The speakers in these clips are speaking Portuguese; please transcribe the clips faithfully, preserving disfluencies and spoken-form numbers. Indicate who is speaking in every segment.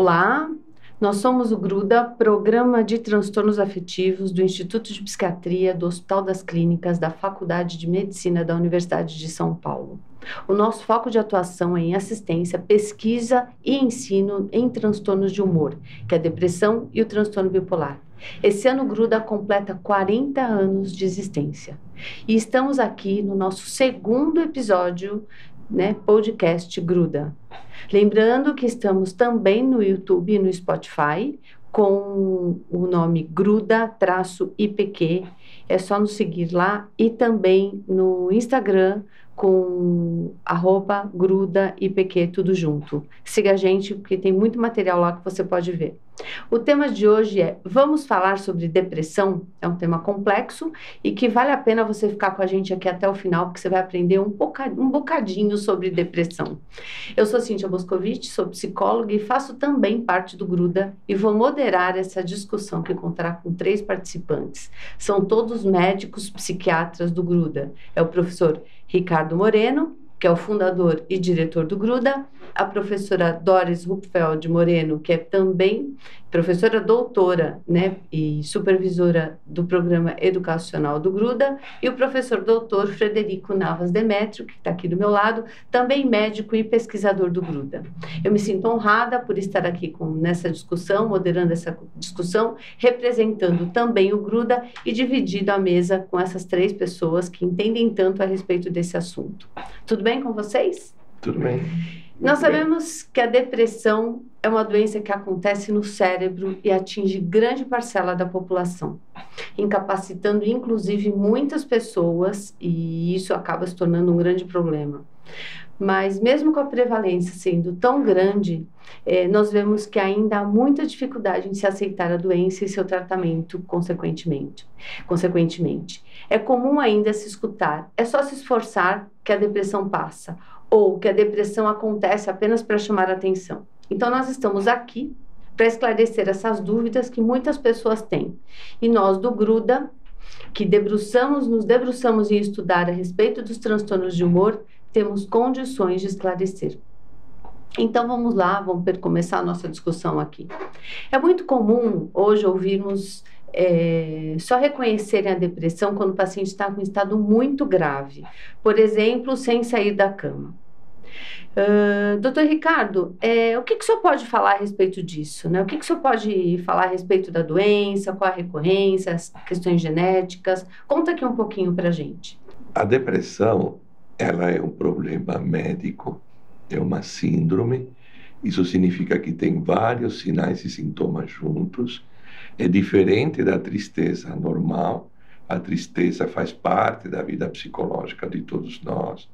Speaker 1: Olá, nós somos o GRUDA, Programa de Transtornos Afetivos do Instituto de Psiquiatria do Hospital das Clínicas da Faculdade de Medicina da Universidade de São Paulo. O nosso foco de atuação é em assistência, pesquisa e ensino em transtornos de humor, que é a depressão e o transtorno bipolar. Esse ano o GRUDA completa quarenta anos de existência. E estamos aqui no nosso segundo episódio, né, podcast GRUDA. Lembrando que estamos também no YouTube e no Spotify com o nome GRUDA-I P Q. É só nos seguir lá e também no Instagram com arroba GRUDA-I P Q, tudo junto. Siga a gente porque tem muito material lá que você pode ver. O tema de hoje é: vamos falar sobre depressão? É um tema complexo e que vale a pena você ficar com a gente aqui até o final, porque você vai aprender um bocadinho, um bocadinho sobre depressão. Eu sou Cíntia Boscovitch, sou psicóloga e faço também parte do GRUDA e vou moderar essa discussão que contará com três participantes. São todos médicos psiquiatras do GRUDA. É o professor Ricardo Moreno, que é o fundador e diretor do GRUDA, a professora Doris Rupfeld Moreno, que é também professora doutora, né, e supervisora do programa educacional do GRUDA, e o professor doutor Frederico Navas Demétrio, que está aqui do meu lado, também médico e pesquisador do GRUDA. Eu me sinto honrada por estar aqui com, nessa discussão, moderando essa discussão, representando também o GRUDA e dividindo a mesa com essas três pessoas que entendem tanto a respeito desse assunto. Tudo bem com vocês?
Speaker 2: Tudo bem.
Speaker 1: Nós sabemos que a depressão é uma doença que acontece no cérebro e atinge grande parcela da população, incapacitando inclusive muitas pessoas, e isso acaba se tornando um grande problema. Mas mesmo com a prevalência sendo tão grande, eh, nós vemos que ainda há muita dificuldade em se aceitar a doença e seu tratamento consequentemente. consequentemente. É comum ainda se escutar: é só se esforçar que a depressão passa, ou que a depressão acontece apenas para chamar a atenção. Então nós estamos aqui para esclarecer essas dúvidas que muitas pessoas têm. E nós do GRUDA, que debruçamos, nos debruçamos em estudar a respeito dos transtornos de humor, temos condições de esclarecer. Então vamos lá, vamos começar a nossa discussão aqui. É muito comum hoje ouvirmos é, só reconhecerem a depressão quando o paciente está com um estado muito grave, por exemplo, sem sair da cama. Uh, doutor Ricardo, é, o que, que o senhor pode falar a respeito disso, né? O que, que o senhor pode falar a respeito da doença, qual a recorrência, as questões genéticas? Conta aqui um pouquinho para a gente.
Speaker 2: A depressão, ela é um problema médico, é uma síndrome. Isso significa que tem vários sinais e sintomas juntos. É diferente da tristeza normal. A tristeza faz parte da vida psicológica de todos nós.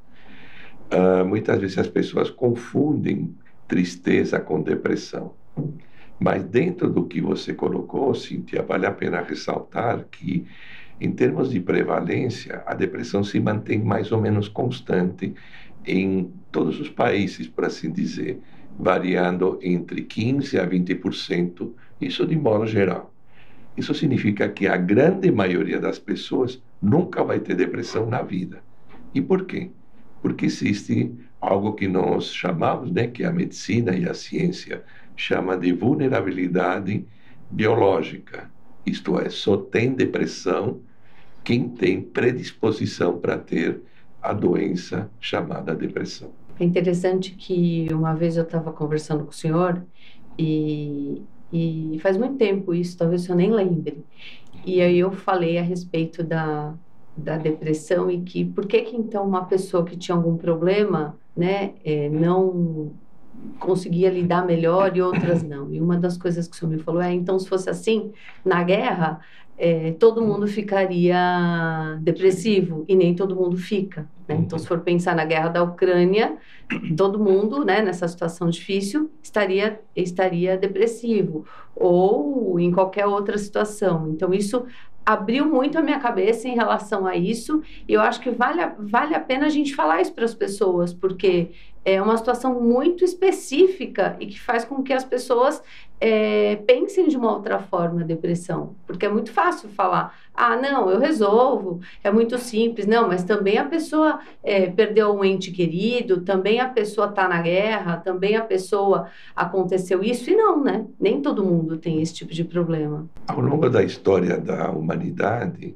Speaker 2: Uh, muitas vezes as pessoas confundem tristeza com depressão. Mas dentro do que você colocou, Cíntia, vale a pena ressaltar que, em termos de prevalência, a depressão se mantém mais ou menos constante em todos os países, por assim dizer, variando entre quinze a vinte por cento, isso de modo geral. Isso significa que a grande maioria das pessoas nunca vai ter depressão na vida. E por quê? Porque existe algo que nós chamamos, né, que a medicina e a ciência chama de vulnerabilidade biológica. Isto é, só tem depressão quem tem predisposição para ter a doença chamada depressão.
Speaker 1: É interessante que uma vez eu estava conversando com o senhor e, e faz muito tempo isso, talvez eu nem lembre. E aí eu falei a respeito da... da depressão e que por que que então uma pessoa que tinha algum problema, né, é, não conseguia lidar melhor e outras não. E uma das coisas que o senhor me falou é: então se fosse assim, na guerra, é, todo mundo ficaria depressivo e nem todo mundo fica, né? Então se for pensar na guerra da Ucrânia, todo mundo, né, nessa situação difícil, estaria, estaria depressivo, ou em qualquer outra situação. Então isso abriu muito a minha cabeça em relação a isso, e eu acho que vale a, vale a pena a gente falar isso para as pessoas, porque é uma situação muito específica e que faz com que as pessoas é, pensem de uma outra forma a depressão, porque é muito fácil falar, ah, não, eu resolvo, é muito simples, não, mas também a pessoa é, perdeu um ente querido, também a pessoa está na guerra, também a pessoa aconteceu isso, e não, né? Nem todo mundo tem esse tipo de problema.
Speaker 2: Ao longo da história da humanidade,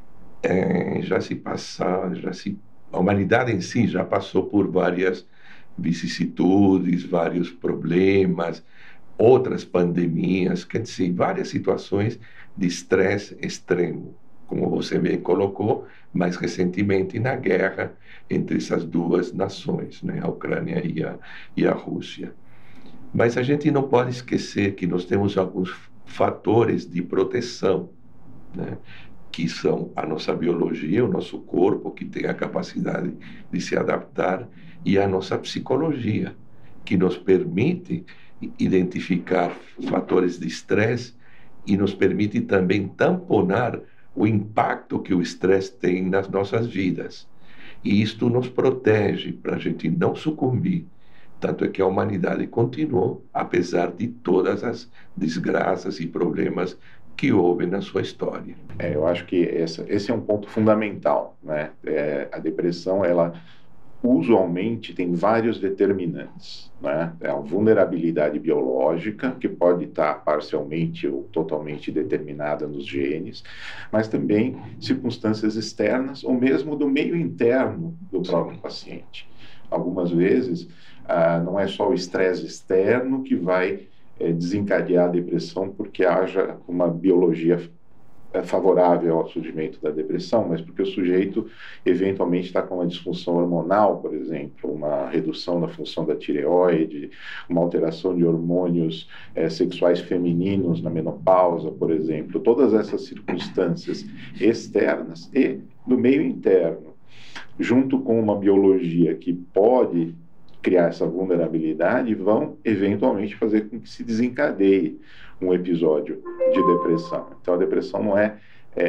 Speaker 2: é, já se passa, já se, a humanidade em si já passou por várias vicissitudes, vários problemas, outras pandemias, quer dizer, várias situações de estresse extremo, como você bem colocou, mais recentemente na guerra entre essas duas nações, né, a Ucrânia e a, e a Rússia. Mas a gente não pode esquecer que nós temos alguns fatores de proteção, né, que são a nossa biologia, o nosso corpo, que tem a capacidade de se adaptar, e a nossa psicologia, que nos permite identificar fatores de estresse e nos permite também tamponar o impacto que o estresse tem nas nossas vidas. E isto nos protege para a gente não sucumbir. Tanto é que a humanidade continuou, apesar de todas as desgraças e problemas que houve na sua história.
Speaker 3: É, eu acho que essa, esse é um ponto fundamental, né? É, a depressão, ela usualmente tem vários determinantes, né? É a vulnerabilidade biológica, que pode estar parcialmente ou totalmente determinada nos genes, mas também circunstâncias externas ou mesmo do meio interno do próprio paciente. Algumas vezes, ah, não é só o estresse externo que vai é, desencadear a depressão porque haja uma biologia favorável ao surgimento da depressão, mas porque o sujeito eventualmente está com uma disfunção hormonal, por exemplo, uma redução da função da tireoide, uma alteração de hormônios é, sexuais femininos na menopausa, por exemplo. Todas essas circunstâncias externas e do meio interno, junto com uma biologia que pode criar essa vulnerabilidade, vão eventualmente fazer com que se desencadeie um episódio de depressão. Então, a depressão não é,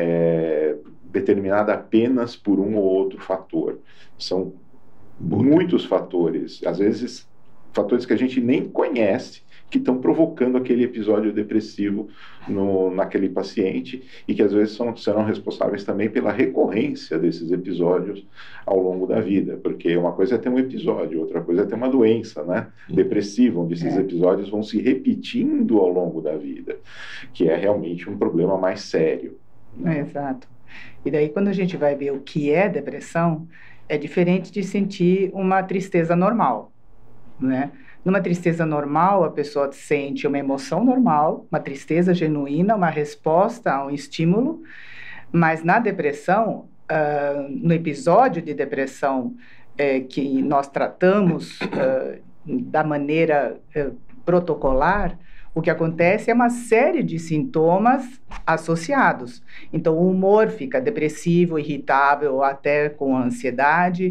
Speaker 3: é determinada apenas por um ou outro fator. São muitos fatores, às vezes fatores que a gente nem conhece, que estão provocando aquele episódio depressivo no, naquele paciente e que às vezes são, serão responsáveis também pela recorrência desses episódios ao longo da vida, porque uma coisa é ter um episódio, outra coisa é ter uma doença, né, depressiva, onde esses episódios vão se repetindo ao longo da vida, que é realmente um problema mais sério.
Speaker 4: É, exato. E daí quando a gente vai ver o que é depressão, é diferente de sentir uma tristeza normal, né? Numa tristeza normal, a pessoa sente uma emoção normal, uma tristeza genuína, uma resposta a um estímulo, mas na depressão, uh, no episódio de depressão eh, que nós tratamos uh, da maneira uh, protocolar, o que acontece é uma série de sintomas associados. Então, o humor fica depressivo, irritável, até com ansiedade.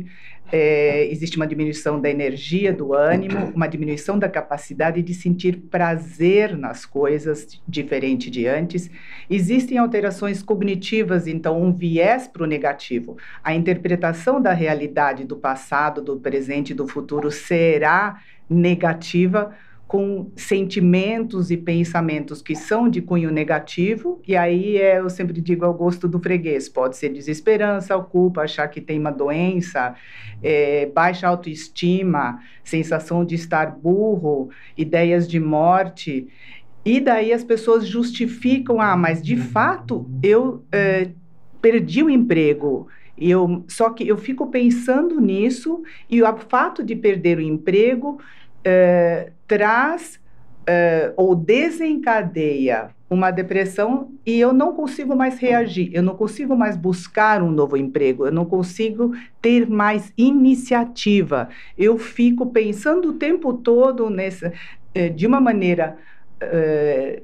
Speaker 4: É, existe uma diminuição da energia, do ânimo, uma diminuição da capacidade de sentir prazer nas coisas, diferente de antes. Existem alterações cognitivas, então, um viés para o negativo. A interpretação da realidade, do passado, do presente e do futuro será negativa, com sentimentos e pensamentos que são de cunho negativo, e aí é, eu sempre digo, é o gosto do freguês, pode ser desesperança, culpa, achar que tem uma doença, é, baixa autoestima, sensação de estar burro, ideias de morte, e daí as pessoas justificam, ah, mas de fato eu é, perdi o emprego, eu, só que eu fico pensando nisso, e o fato de perder o emprego Uh, traz uh, ou desencadeia uma depressão e eu não consigo mais reagir, eu não consigo mais buscar um novo emprego, eu não consigo ter mais iniciativa. Eu fico pensando o tempo todo nessa, uh, de uma maneira uh,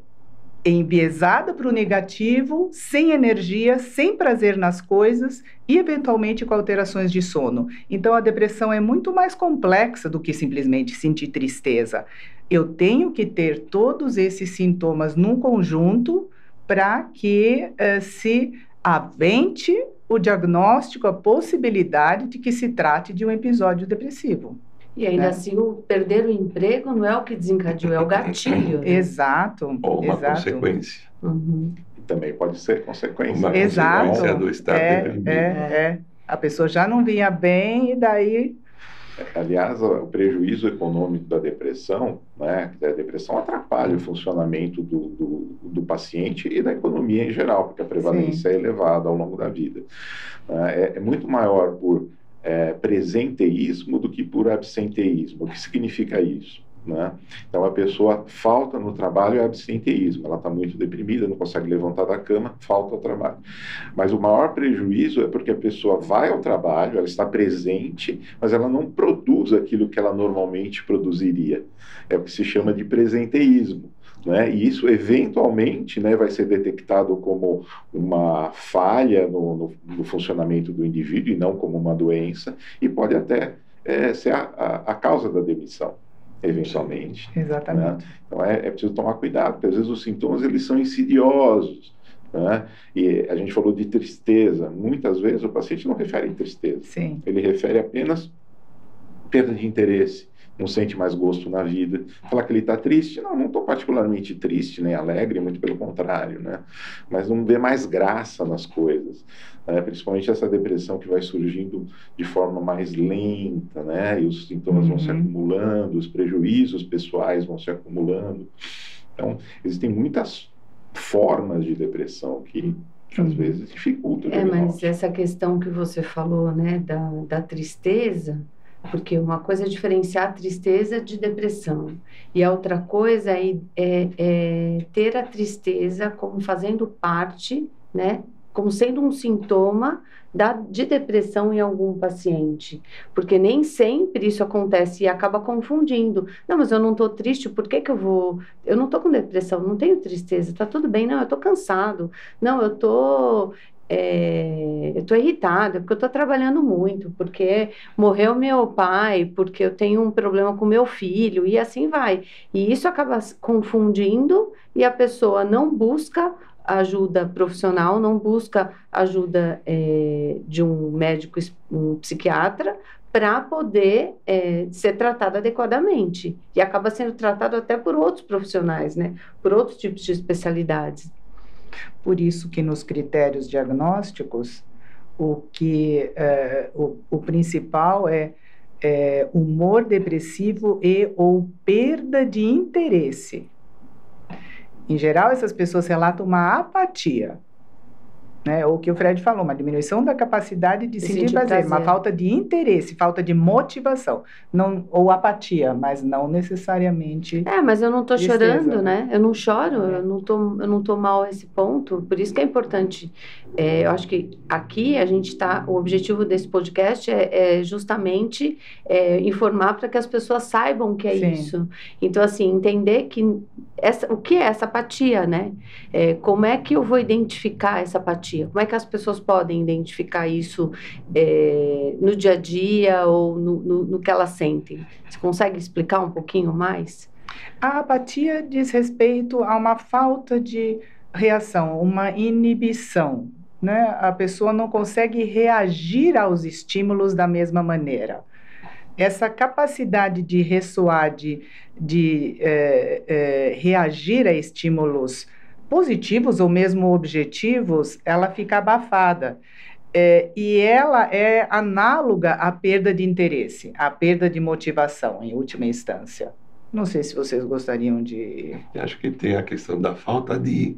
Speaker 4: enviesada para o negativo, sem energia, sem prazer nas coisas e, eventualmente, com alterações de sono. Então, a depressão é muito mais complexa do que simplesmente sentir tristeza. Eu tenho que ter todos esses sintomas num conjunto para que uh, se avente o diagnóstico, a possibilidade de que se trate de um episódio depressivo.
Speaker 1: E ainda
Speaker 4: né?
Speaker 1: assim, o perder o emprego não é o que desencadeou, é o gatilho, né?
Speaker 4: Exato.
Speaker 2: Ou uma
Speaker 4: exato.
Speaker 2: consequência.
Speaker 1: Uhum.
Speaker 3: Também pode ser consequência.
Speaker 2: Uma
Speaker 4: Exato.
Speaker 2: consequência do estar
Speaker 4: É,
Speaker 2: deprimido.
Speaker 4: é, é. A pessoa já não vinha bem e daí...
Speaker 3: Aliás, o prejuízo econômico da depressão, né, a depressão atrapalha o funcionamento do, do, do paciente e da economia em geral, porque a prevalência Sim. é elevada ao longo da vida. É, é muito maior por é, presenteísmo do que por absenteísmo. O que significa isso? Né? Então, a pessoa falta no trabalho é absenteísmo, ela está muito deprimida, não consegue levantar da cama, falta ao trabalho. Mas o maior prejuízo é porque a pessoa vai ao trabalho, ela está presente, mas ela não produz aquilo que ela normalmente produziria. É o que se chama de presenteísmo. Né? E isso, eventualmente, né, vai ser detectado como uma falha no, no, no funcionamento do indivíduo e não como uma doença, e pode até é, ser a, a, a causa da demissão. Eventualmente.
Speaker 4: Exatamente.
Speaker 3: Né? Então é, é preciso tomar cuidado, porque às vezes os sintomas eles são insidiosos. Né? E a gente falou de tristeza. Muitas vezes o paciente não refere em tristeza.
Speaker 4: Sim.
Speaker 3: Ele refere apenas perda de interesse, não sente mais gosto na vida. Falar que ele está triste? Não, não estou particularmente triste, nem alegre, muito pelo contrário, né? Mas não vê mais graça nas coisas. Né? Principalmente essa depressão que vai surgindo de forma mais lenta, né? E os sintomas uhum. vão se acumulando, os prejuízos pessoais vão se acumulando. Então, existem muitas formas de depressão que, que às vezes dificultam o diagnóstico.
Speaker 1: É, mas essa questão que você falou, né, da, da tristeza, porque uma coisa é diferenciar a tristeza de depressão e a outra coisa é, é, é ter a tristeza como fazendo parte, né, como sendo um sintoma da, de depressão em algum paciente, porque nem sempre isso acontece e acaba confundindo. Não, mas eu não estou triste, por que que eu vou... Eu não estou com depressão, não tenho tristeza, está tudo bem, não, eu estou cansado, não, eu estou... É, eu estou irritada, porque eu estou trabalhando muito, porque morreu meu pai, porque eu tenho um problema com meu filho, e assim vai. E isso acaba confundindo e a pessoa não busca ajuda profissional, não busca ajuda é, de um médico, um psiquiatra, para poder é, ser tratada adequadamente. E acaba sendo tratado até por outros profissionais, né? Por outros tipos de especialidades.
Speaker 4: Por isso que nos critérios diagnósticos, o, que, é, o, o principal é, é humor depressivo e ou perda de interesse. Em geral, essas pessoas relatam uma apatia, né? Ou o que o Fred falou, uma diminuição da capacidade de sentir prazer, prazer, uma falta de interesse, falta de motivação, não, ou apatia, mas não necessariamente...
Speaker 1: É, mas eu não estou chorando, né? Eu não choro,
Speaker 4: é.
Speaker 1: eu não tô, eu não tô mal a esse ponto, por isso que é importante. É, eu acho que aqui a gente está, o objetivo desse podcast é, é justamente é, informar para que as pessoas saibam o que é Sim. isso. Então, assim, entender que essa, o que é essa apatia, né? É, como é que eu vou identificar essa apatia? Como é que as pessoas podem identificar isso é, no dia a dia ou no, no, no que elas sentem? Você consegue explicar um pouquinho mais?
Speaker 4: A apatia diz respeito a uma falta de reação, uma inibição, né? A pessoa não consegue reagir aos estímulos da mesma maneira. Essa capacidade de ressoar, de, de é, é, reagir a estímulos positivos ou mesmo objetivos, ela fica abafada. É, e ela é análoga à perda de interesse, à perda de motivação, em última instância. Não sei se vocês gostariam de...
Speaker 2: Acho que tem a questão da falta de...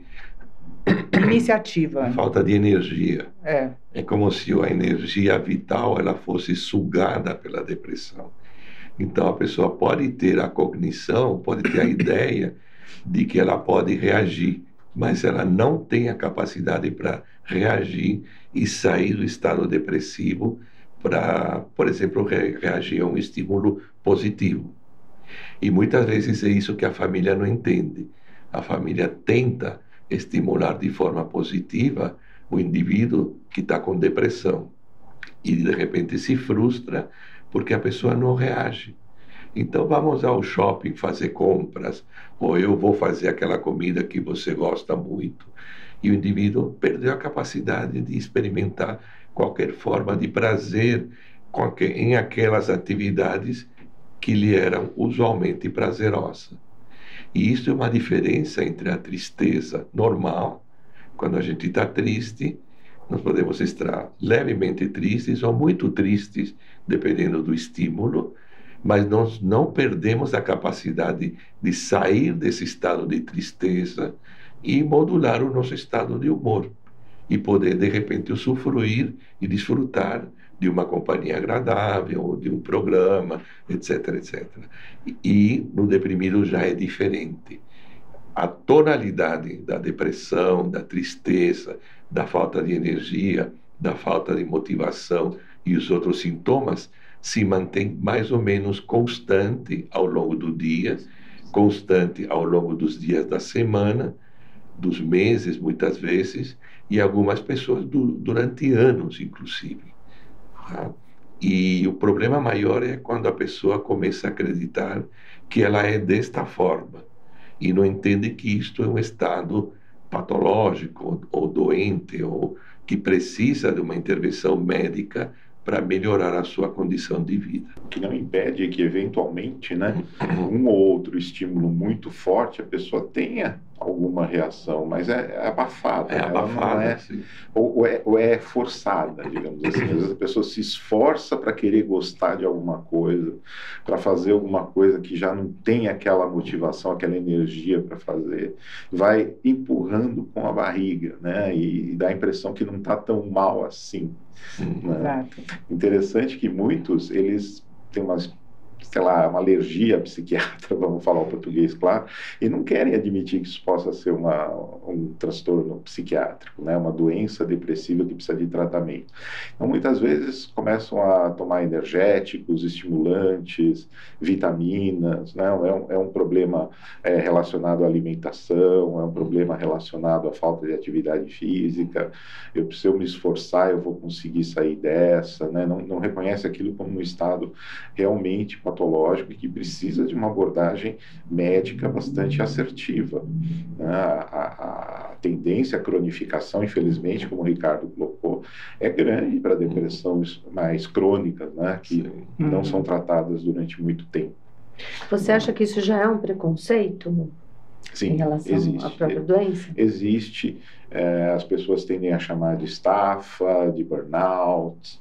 Speaker 4: iniciativa.
Speaker 2: Falta de energia.
Speaker 4: É.
Speaker 2: É como se a energia vital ela fosse sugada pela depressão. Então, a pessoa pode ter a cognição, pode ter a ideia de que ela pode reagir, mas ela não tem a capacidade para reagir e sair do estado depressivo para, por exemplo, re- reagir a um estímulo positivo. E muitas vezes é isso que a família não entende. A família tenta estimular de forma positiva o indivíduo que está com depressão e de repente se frustra porque a pessoa não reage. Então vamos ao shopping fazer compras, ou eu vou fazer aquela comida que você gosta muito. E o indivíduo perdeu a capacidade de experimentar qualquer forma de prazer em aquelas atividades que lhe eram usualmente prazerosas. E isso é uma diferença entre a tristeza normal, quando a gente está triste, nós podemos estar levemente tristes ou muito tristes, dependendo do estímulo, mas nós não perdemos a capacidade de sair desse estado de tristeza e modular o nosso estado de humor e poder, de repente, usufruir e desfrutar de uma companhia agradável, de um programa, etc, etcétera. E no deprimido já é diferente. A tonalidade da depressão, da tristeza, da falta de energia, da falta de motivação e os outros sintomas se mantém mais ou menos constante ao longo do dia, constante ao longo dos dias da semana, dos meses, muitas vezes, e algumas pessoas du durante anos, inclusive. Tá? E o problema maior é quando a pessoa começa a acreditar que ela é desta forma e não entende que isto é um estado patológico ou doente ou que precisa de uma intervenção médica para melhorar a sua condição de vida.
Speaker 3: O que não impede que, eventualmente, né, um ou outro estímulo muito forte, a pessoa tenha alguma reação, mas é, é abafada.
Speaker 2: É abafada,
Speaker 3: é,
Speaker 2: sim.
Speaker 3: Ou, ou, é, ou é forçada, digamos assim. Às vezes a pessoa se esforça para querer gostar de alguma coisa, para fazer alguma coisa que já não tem aquela motivação, aquela energia para fazer, vai empurrando com a barriga, né, e, e dá a impressão que não está tão mal assim. Né?
Speaker 4: Exato.
Speaker 3: Interessante que muitos, eles têm umas, sei lá, uma alergia psiquiátrica, vamos falar o português, claro, e não querem admitir que isso possa ser uma, um transtorno psiquiátrico, né? Uma doença depressiva que precisa de tratamento. Então, muitas vezes, começam a tomar energéticos, estimulantes, vitaminas, né? É um, é um problema é, relacionado à alimentação, é um problema relacionado à falta de atividade física. Eu, se eu me esforçar, eu vou conseguir sair dessa, né? Não, não reconhece aquilo como um estado realmente patológico e que precisa de uma abordagem médica bastante assertiva. Né? A, a, a tendência à cronificação, infelizmente, como o Ricardo colocou, é grande para depressões mais crônicas, né? Que Sim. não uhum. são tratadas durante muito tempo.
Speaker 1: Você acha que isso já é um preconceito?
Speaker 3: Sim,
Speaker 1: em relação
Speaker 3: existe.
Speaker 1: à própria doença?
Speaker 3: Existe. É, as pessoas tendem a chamar de estafa, de burnout,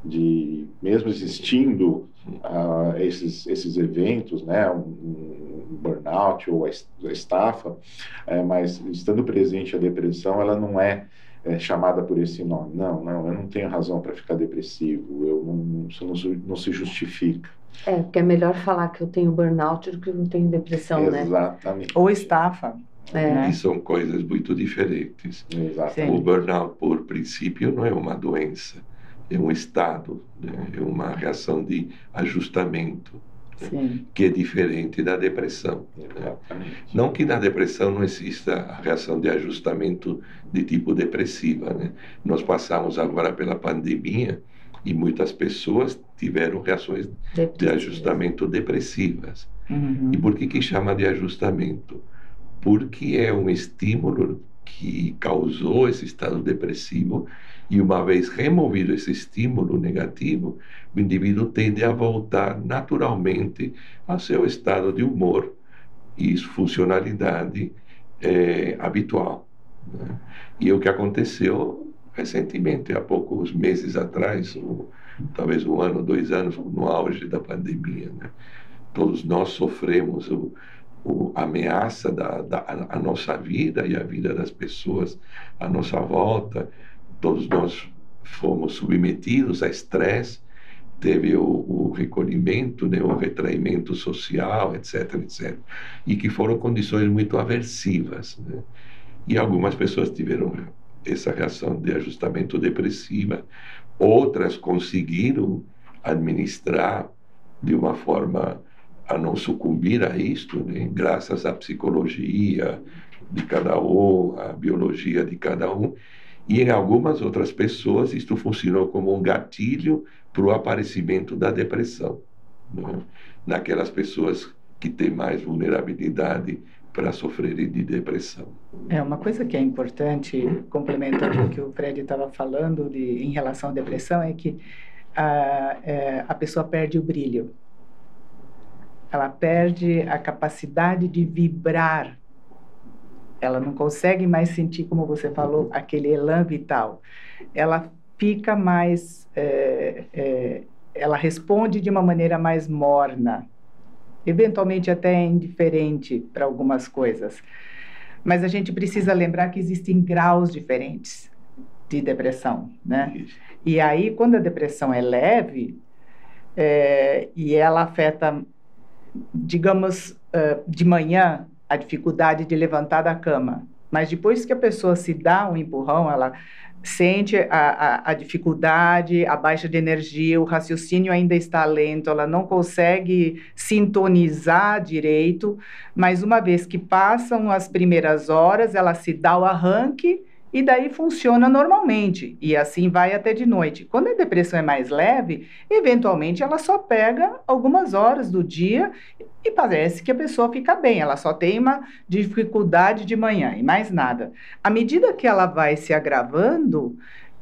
Speaker 3: de, mesmo existindo uh, esses, esses eventos, né, um, um burnout ou a estafa, é, mas estando presente a depressão, ela não é, é chamada por esse nome. Não, não, eu não tenho razão para ficar depressivo, eu não, isso não, não se justifica.
Speaker 1: É, porque é melhor falar que eu tenho burnout do que eu não tenho depressão,
Speaker 3: Exatamente.
Speaker 1: né?
Speaker 3: Exatamente.
Speaker 4: Ou estafa.
Speaker 1: É.
Speaker 4: Né?
Speaker 2: E são coisas muito diferentes.
Speaker 3: Exatamente.
Speaker 2: O burnout, por princípio, não é uma doença, é um estado, né? É uma reação de ajustamento, né? Que é diferente da depressão. Né? Não que na depressão não exista a reação de ajustamento de tipo depressiva. Né? Nós passamos agora pela pandemia e muitas pessoas tiveram reações de ajustamento depressivas.
Speaker 4: Uhum.
Speaker 2: E por que que chama de ajustamento? Porque é um estímulo que causou esse estado depressivo e uma vez removido esse estímulo negativo, o indivíduo tende a voltar naturalmente ao seu estado de humor e funcionalidade é, habitual. Né? E o que aconteceu recentemente, há poucos meses atrás, ou, talvez um ano, dois anos, no auge da pandemia, né? Todos nós sofremos o, o, a ameaça da, da a nossa vida e a vida das pessoas à nossa volta. Todos nós fomos submetidos a estresse, teve o, o recolhimento, né, o retraimento social, etc, etcétera. E que foram condições muito aversivas. Né? E algumas pessoas tiveram essa reação de ajustamento depressiva, outras conseguiram administrar de uma forma a não sucumbir a isto, né? Graças à psicologia de cada um, à biologia de cada um, e em algumas outras pessoas isto funcionou como um gatilho para o aparecimento da depressão, né? Naquelas pessoas que têm mais vulnerabilidade para sofrerem de depressão.
Speaker 4: É uma coisa que é importante, complementando o que o Fred estava falando de, em relação à depressão, é que a, é, a pessoa perde o brilho. ela perde a capacidade de vibrar. Ela não consegue mais sentir, como você falou, aquele elan vital. Ela fica mais... É, é, ela responde de uma maneira mais morna, eventualmente até indiferente para algumas coisas. Mas a gente precisa lembrar que existem graus diferentes de depressão, né? E aí, quando a depressão é leve, é, e ela afeta, digamos, uh, de manhã, a dificuldade de levantar da cama, mas depois que a pessoa se dá um empurrão, ela sente a, a, a dificuldade, a baixa de energia, o raciocínio ainda está lento, ela não consegue sintonizar direito, mas uma vez que passam as primeiras horas, ela se dá o arranque e daí funciona normalmente, e assim vai até de noite. Quando a depressão é mais leve, eventualmente ela só pega algumas horas do dia e parece que a pessoa fica bem, ela só tem uma dificuldade de manhã e mais nada. À medida que ela vai se agravando,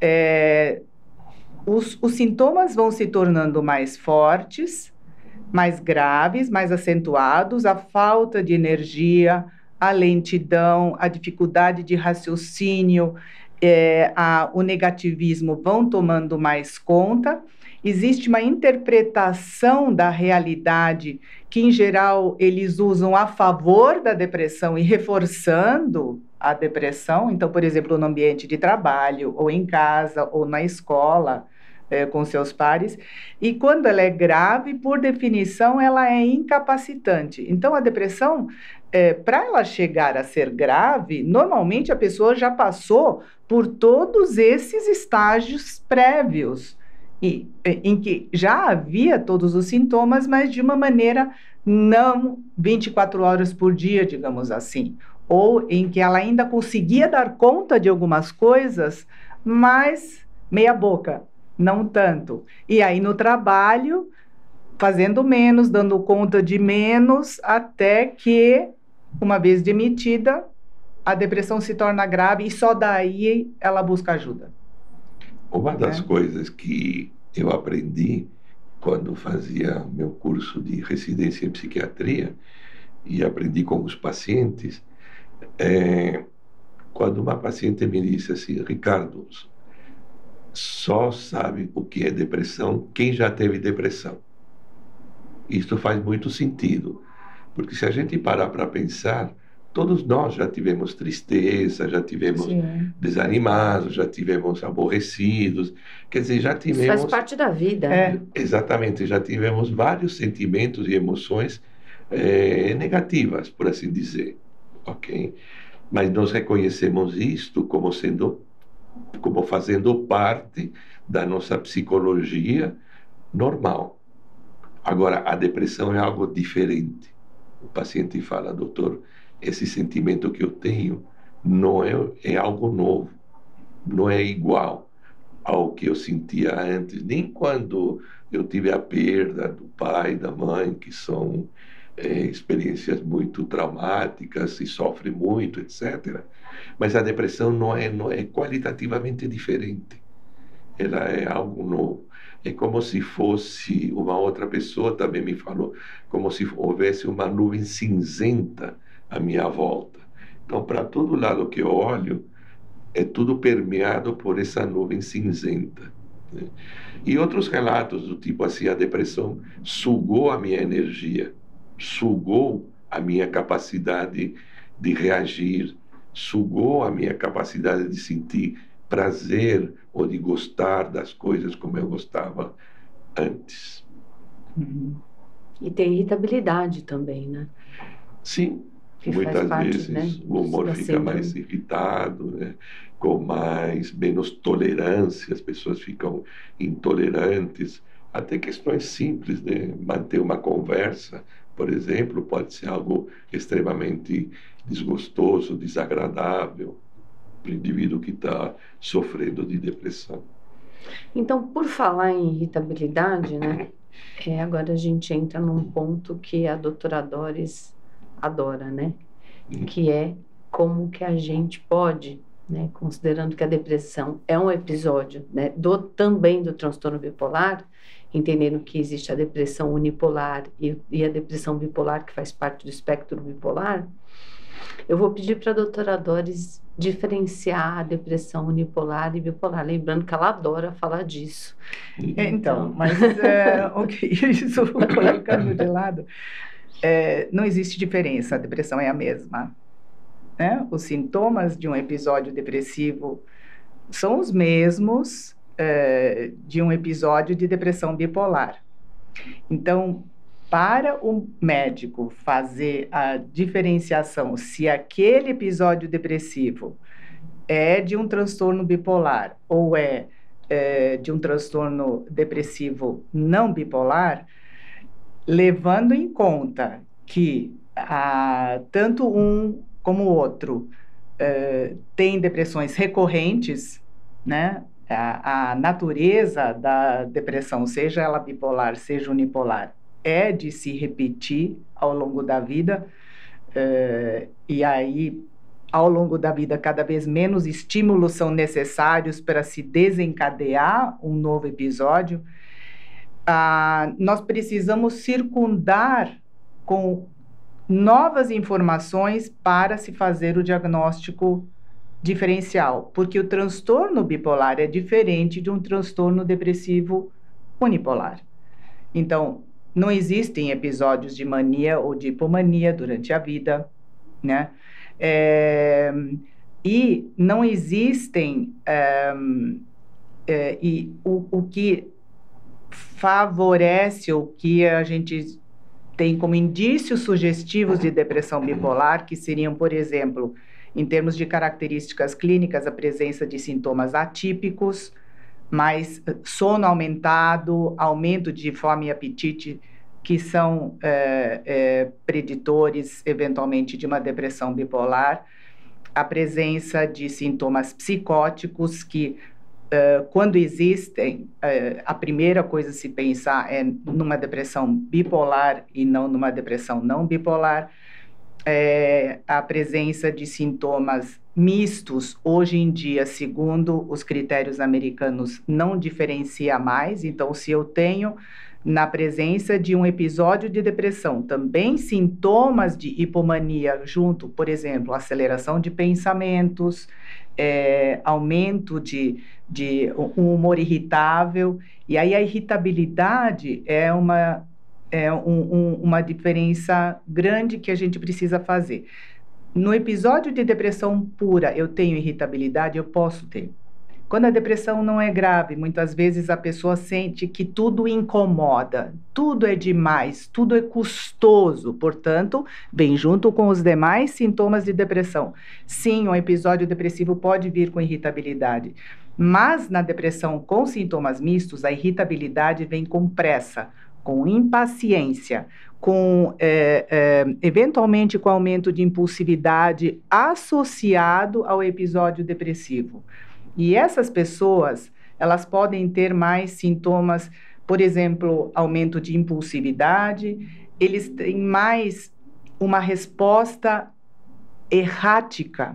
Speaker 4: é, os, os sintomas vão se tornando mais fortes, mais graves, mais acentuados, a falta de energia, a lentidão, a dificuldade de raciocínio, é, a, o negativismo vão tomando mais conta. Existe uma interpretação da realidade que, em geral, eles usam a favor da depressão e reforçando a depressão. Então, por exemplo, no ambiente de trabalho, ou em casa, ou na escola, é, com seus pares. E quando ela é grave, por definição, ela é incapacitante. Então, a depressão, é, para ela chegar a ser grave, normalmente a pessoa já passou por todos esses estágios prévios, e, em que já havia todos os sintomas, mas de uma maneira não vinte e quatro horas por dia, digamos assim, ou em que ela ainda conseguia dar conta de algumas coisas, mas meia boca, não tanto. E aí no trabalho, fazendo menos, dando conta de menos, até que, uma vez demitida, a depressão se torna grave e só daí ela busca ajuda.
Speaker 2: Uma das
Speaker 4: É.
Speaker 2: coisas que eu aprendi quando fazia meu curso de residência em psiquiatria e aprendi com os pacientes, é, quando uma paciente me disse assim: Ricardo, só sabe o que é depressão quem já teve depressão. Isto faz muito sentido, porque se a gente parar para pensar, todos nós já tivemos tristeza, já tivemos Sim. desanimados, já tivemos aborrecidos, quer dizer, já tivemos...
Speaker 1: Isso faz parte da vida.
Speaker 2: É. Exatamente, já tivemos vários sentimentos e emoções é, negativas, por assim dizer, ok? Mas nós reconhecemos isto como sendo, como fazendo parte da nossa psicologia normal. Agora, a depressão é algo diferente. O paciente fala: doutor, esse sentimento que eu tenho não é, é algo novo, não é igual ao que eu sentia antes, nem quando eu tive a perda do pai, da mãe, que são é, experiências muito traumáticas e sofre muito, etcétera. Mas a depressão não é, não é qualitativamente diferente, ela é algo novo. É como se fosse, uma outra pessoa também me falou, como se houvesse uma nuvem cinzenta à minha volta. Então, para todo lado que eu olho, é tudo permeado por essa nuvem cinzenta, né? E outros relatos do tipo assim: a depressão sugou a minha energia, sugou a minha capacidade de reagir, sugou a minha capacidade de sentir prazer ou de gostar das coisas como eu gostava antes.
Speaker 1: Uhum. E tem irritabilidade também, né?
Speaker 2: Sim.
Speaker 1: Que
Speaker 2: muitas
Speaker 1: parte,
Speaker 2: vezes,
Speaker 1: né,
Speaker 2: o humor fica
Speaker 1: síndrome.
Speaker 2: mais irritado, né? Com mais, menos tolerância, as pessoas ficam intolerantes. Até questões simples, né? Manter uma conversa, por exemplo, pode ser algo extremamente desgostoso, desagradável para o indivíduo que está sofrendo de depressão.
Speaker 1: Então, por falar em irritabilidade, né? É, agora a gente entra num ponto que a doutora Doris adora, né? Que é como que a gente pode né, considerando que a depressão é um episódio, né, do, também do transtorno bipolar, entendendo que existe a depressão unipolar e, e a depressão bipolar, que faz parte do espectro bipolar, eu vou pedir para a doutora Doris diferenciar a depressão unipolar e bipolar, lembrando que ela adora falar disso.
Speaker 4: Então, então mas é, ok, isso colocando de lado, é, não existe diferença, a depressão é a mesma. Né? Os sintomas de um episódio depressivo são os mesmos é, de um episódio de depressão bipolar. Então, para o médico fazer a diferenciação se aquele episódio depressivo é de um transtorno bipolar ou é, é de um transtorno depressivo não bipolar, levando em conta que a, tanto um como o outro uh, tem depressões recorrentes, né? A, a natureza da depressão, seja ela bipolar, seja unipolar, é de se repetir ao longo da vida, uh, e aí, ao longo da vida, cada vez menos estímulos são necessários para se desencadear um novo episódio. Uh, nós precisamos circundar com novas informações para se fazer o diagnóstico diferencial, porque o transtorno bipolar é diferente de um transtorno depressivo unipolar. Então, não existem episódios de mania ou de hipomania durante a vida, né? É, e não existem, é, é, e o, o que favorece, o que a gente tem como indícios sugestivos de depressão bipolar, que seriam, por exemplo, em termos de características clínicas, a presença de sintomas atípicos, mais sono aumentado, aumento de fome e apetite, que são é, é, preditores, eventualmente, de uma depressão bipolar, a presença de sintomas psicóticos, que Uh, quando existem, uh, a primeira coisa a se pensar é numa depressão bipolar e não numa depressão não bipolar. É, a presença de sintomas mistos, hoje em dia, segundo os critérios americanos, não diferencia mais. Então, se eu tenho, na presença de um episódio de depressão, também sintomas de hipomania junto, por exemplo, aceleração de pensamentos, é, aumento de, de um humor irritável, e aí a irritabilidade é uma, é um, um, uma diferença grande que a gente precisa fazer. No episódio de depressão pura, eu tenho irritabilidade? Eu posso ter. Quando a depressão não é grave, muitas vezes a pessoa sente que tudo incomoda, tudo é demais, tudo é custoso, portanto, vem junto com os demais sintomas de depressão. Sim, um episódio depressivo pode vir com irritabilidade, mas na depressão com sintomas mistos, a irritabilidade vem com pressa, com impaciência, com, é, é, eventualmente, com aumento de impulsividade associado ao episódio depressivo. E essas pessoas, elas podem ter mais sintomas, por exemplo, aumento de impulsividade, eles têm mais uma resposta errática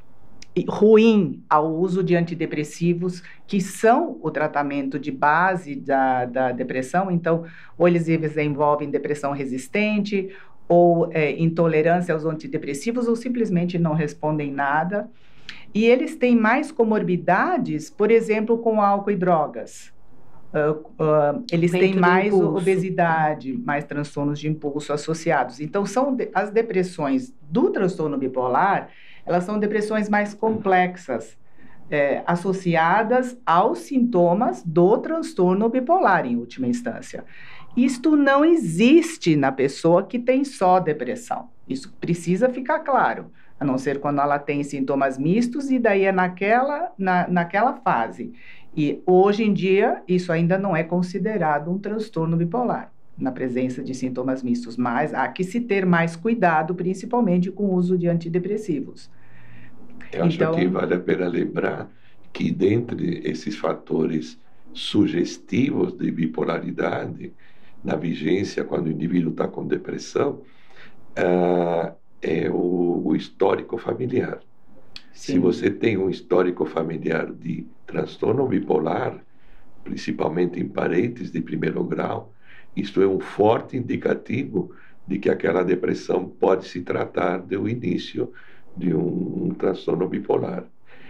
Speaker 4: e ruim ao uso de antidepressivos, que são o tratamento de base da, da depressão. Então, ou eles desenvolvem depressão resistente, ou é, intolerância aos antidepressivos, ou simplesmente não respondem nada. E eles têm mais comorbidades, por exemplo, com álcool e drogas. Uh, uh, eles têm mais obesidade, mais transtornos de impulso associados. Então, são de, as depressões do transtorno bipolar, elas são depressões mais complexas, é, associadas aos sintomas do transtorno bipolar, em última instância. Isto não existe na pessoa que tem só depressão. Isso precisa ficar claro. A não ser quando ela tem sintomas mistos, e daí é naquela, na, naquela fase. E hoje em dia, isso ainda não é considerado um transtorno bipolar, na presença de sintomas mistos, mas há que se ter mais cuidado, principalmente com o uso de antidepressivos.
Speaker 2: Eu acho então, que vale a pena lembrar que, dentre esses fatores sugestivos de bipolaridade, na vigência, quando o indivíduo está com depressão, uh, é o, o histórico familiar. Se
Speaker 4: Sim.
Speaker 2: você tem um histórico familiar de transtorno bipolar, principalmente em parentes de primeiro grau, isto é um forte indicativo de que aquela depressão pode se tratar do início de um, um transtorno bipolar.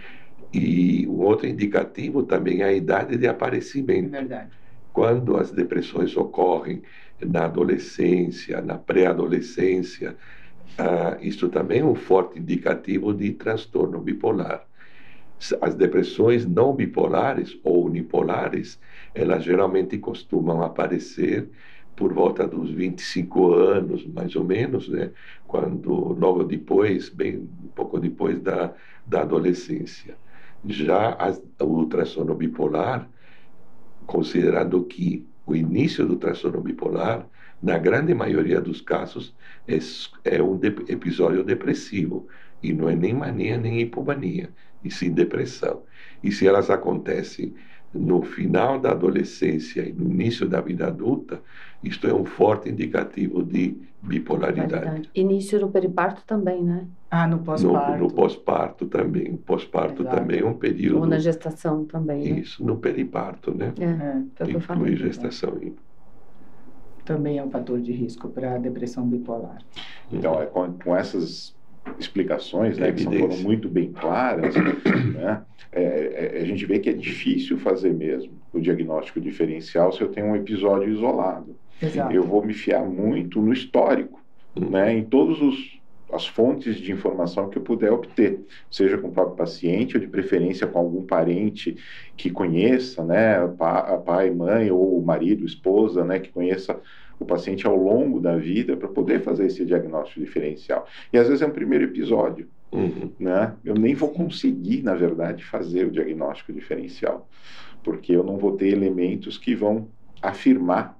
Speaker 2: E o outro indicativo também é a idade de
Speaker 4: É
Speaker 2: aparecimento.
Speaker 4: verdade.
Speaker 2: Quando as depressões ocorrem na adolescência, na pré-adolescência, ah, isso também é um forte indicativo de transtorno bipolar. As depressões não bipolares ou unipolares, elas geralmente costumam aparecer por volta dos vinte e cinco anos, mais ou menos, né? Quando logo depois, bem um pouco depois da, da adolescência. Já as, o transtorno bipolar, considerando que o início do transtorno bipolar, na grande maioria dos casos, é, é um de, episódio depressivo, e não é nem mania nem hipomania, e sim depressão. E se elas acontecem no final da adolescência e no início da vida adulta, isto é um forte indicativo de bipolaridade.
Speaker 1: Verdade. Início no periparto também, né?
Speaker 4: Ah, no
Speaker 2: No,
Speaker 4: pós-parto.
Speaker 2: no pós-parto também. O pós-parto
Speaker 4: Exato.
Speaker 2: também é um período.
Speaker 1: Ou na gestação também, né?
Speaker 2: Isso, no periparto, né?
Speaker 1: É,
Speaker 4: É,
Speaker 1: foi o que eu
Speaker 2: Inclui
Speaker 1: falei.
Speaker 2: gestação.
Speaker 4: também é um fator de risco para a depressão bipolar.
Speaker 3: Então, é com, com essas explicações, né, que são, foram muito bem claras, né, é, é, a gente vê que é difícil fazer mesmo o diagnóstico diferencial se eu tenho um episódio isolado.
Speaker 4: Exato.
Speaker 3: Eu vou me fiar muito no histórico, né, em todos os as fontes de informação que eu puder obter, seja com o próprio paciente ou de preferência com algum parente que conheça, né, a pai, mãe ou marido, esposa, né, que conheça o paciente ao longo da vida para poder fazer esse diagnóstico diferencial. E às vezes é um primeiro episódio,
Speaker 2: Uhum.
Speaker 3: né? Eu nem vou conseguir, na verdade, fazer o diagnóstico diferencial, porque eu não vou ter elementos que vão afirmar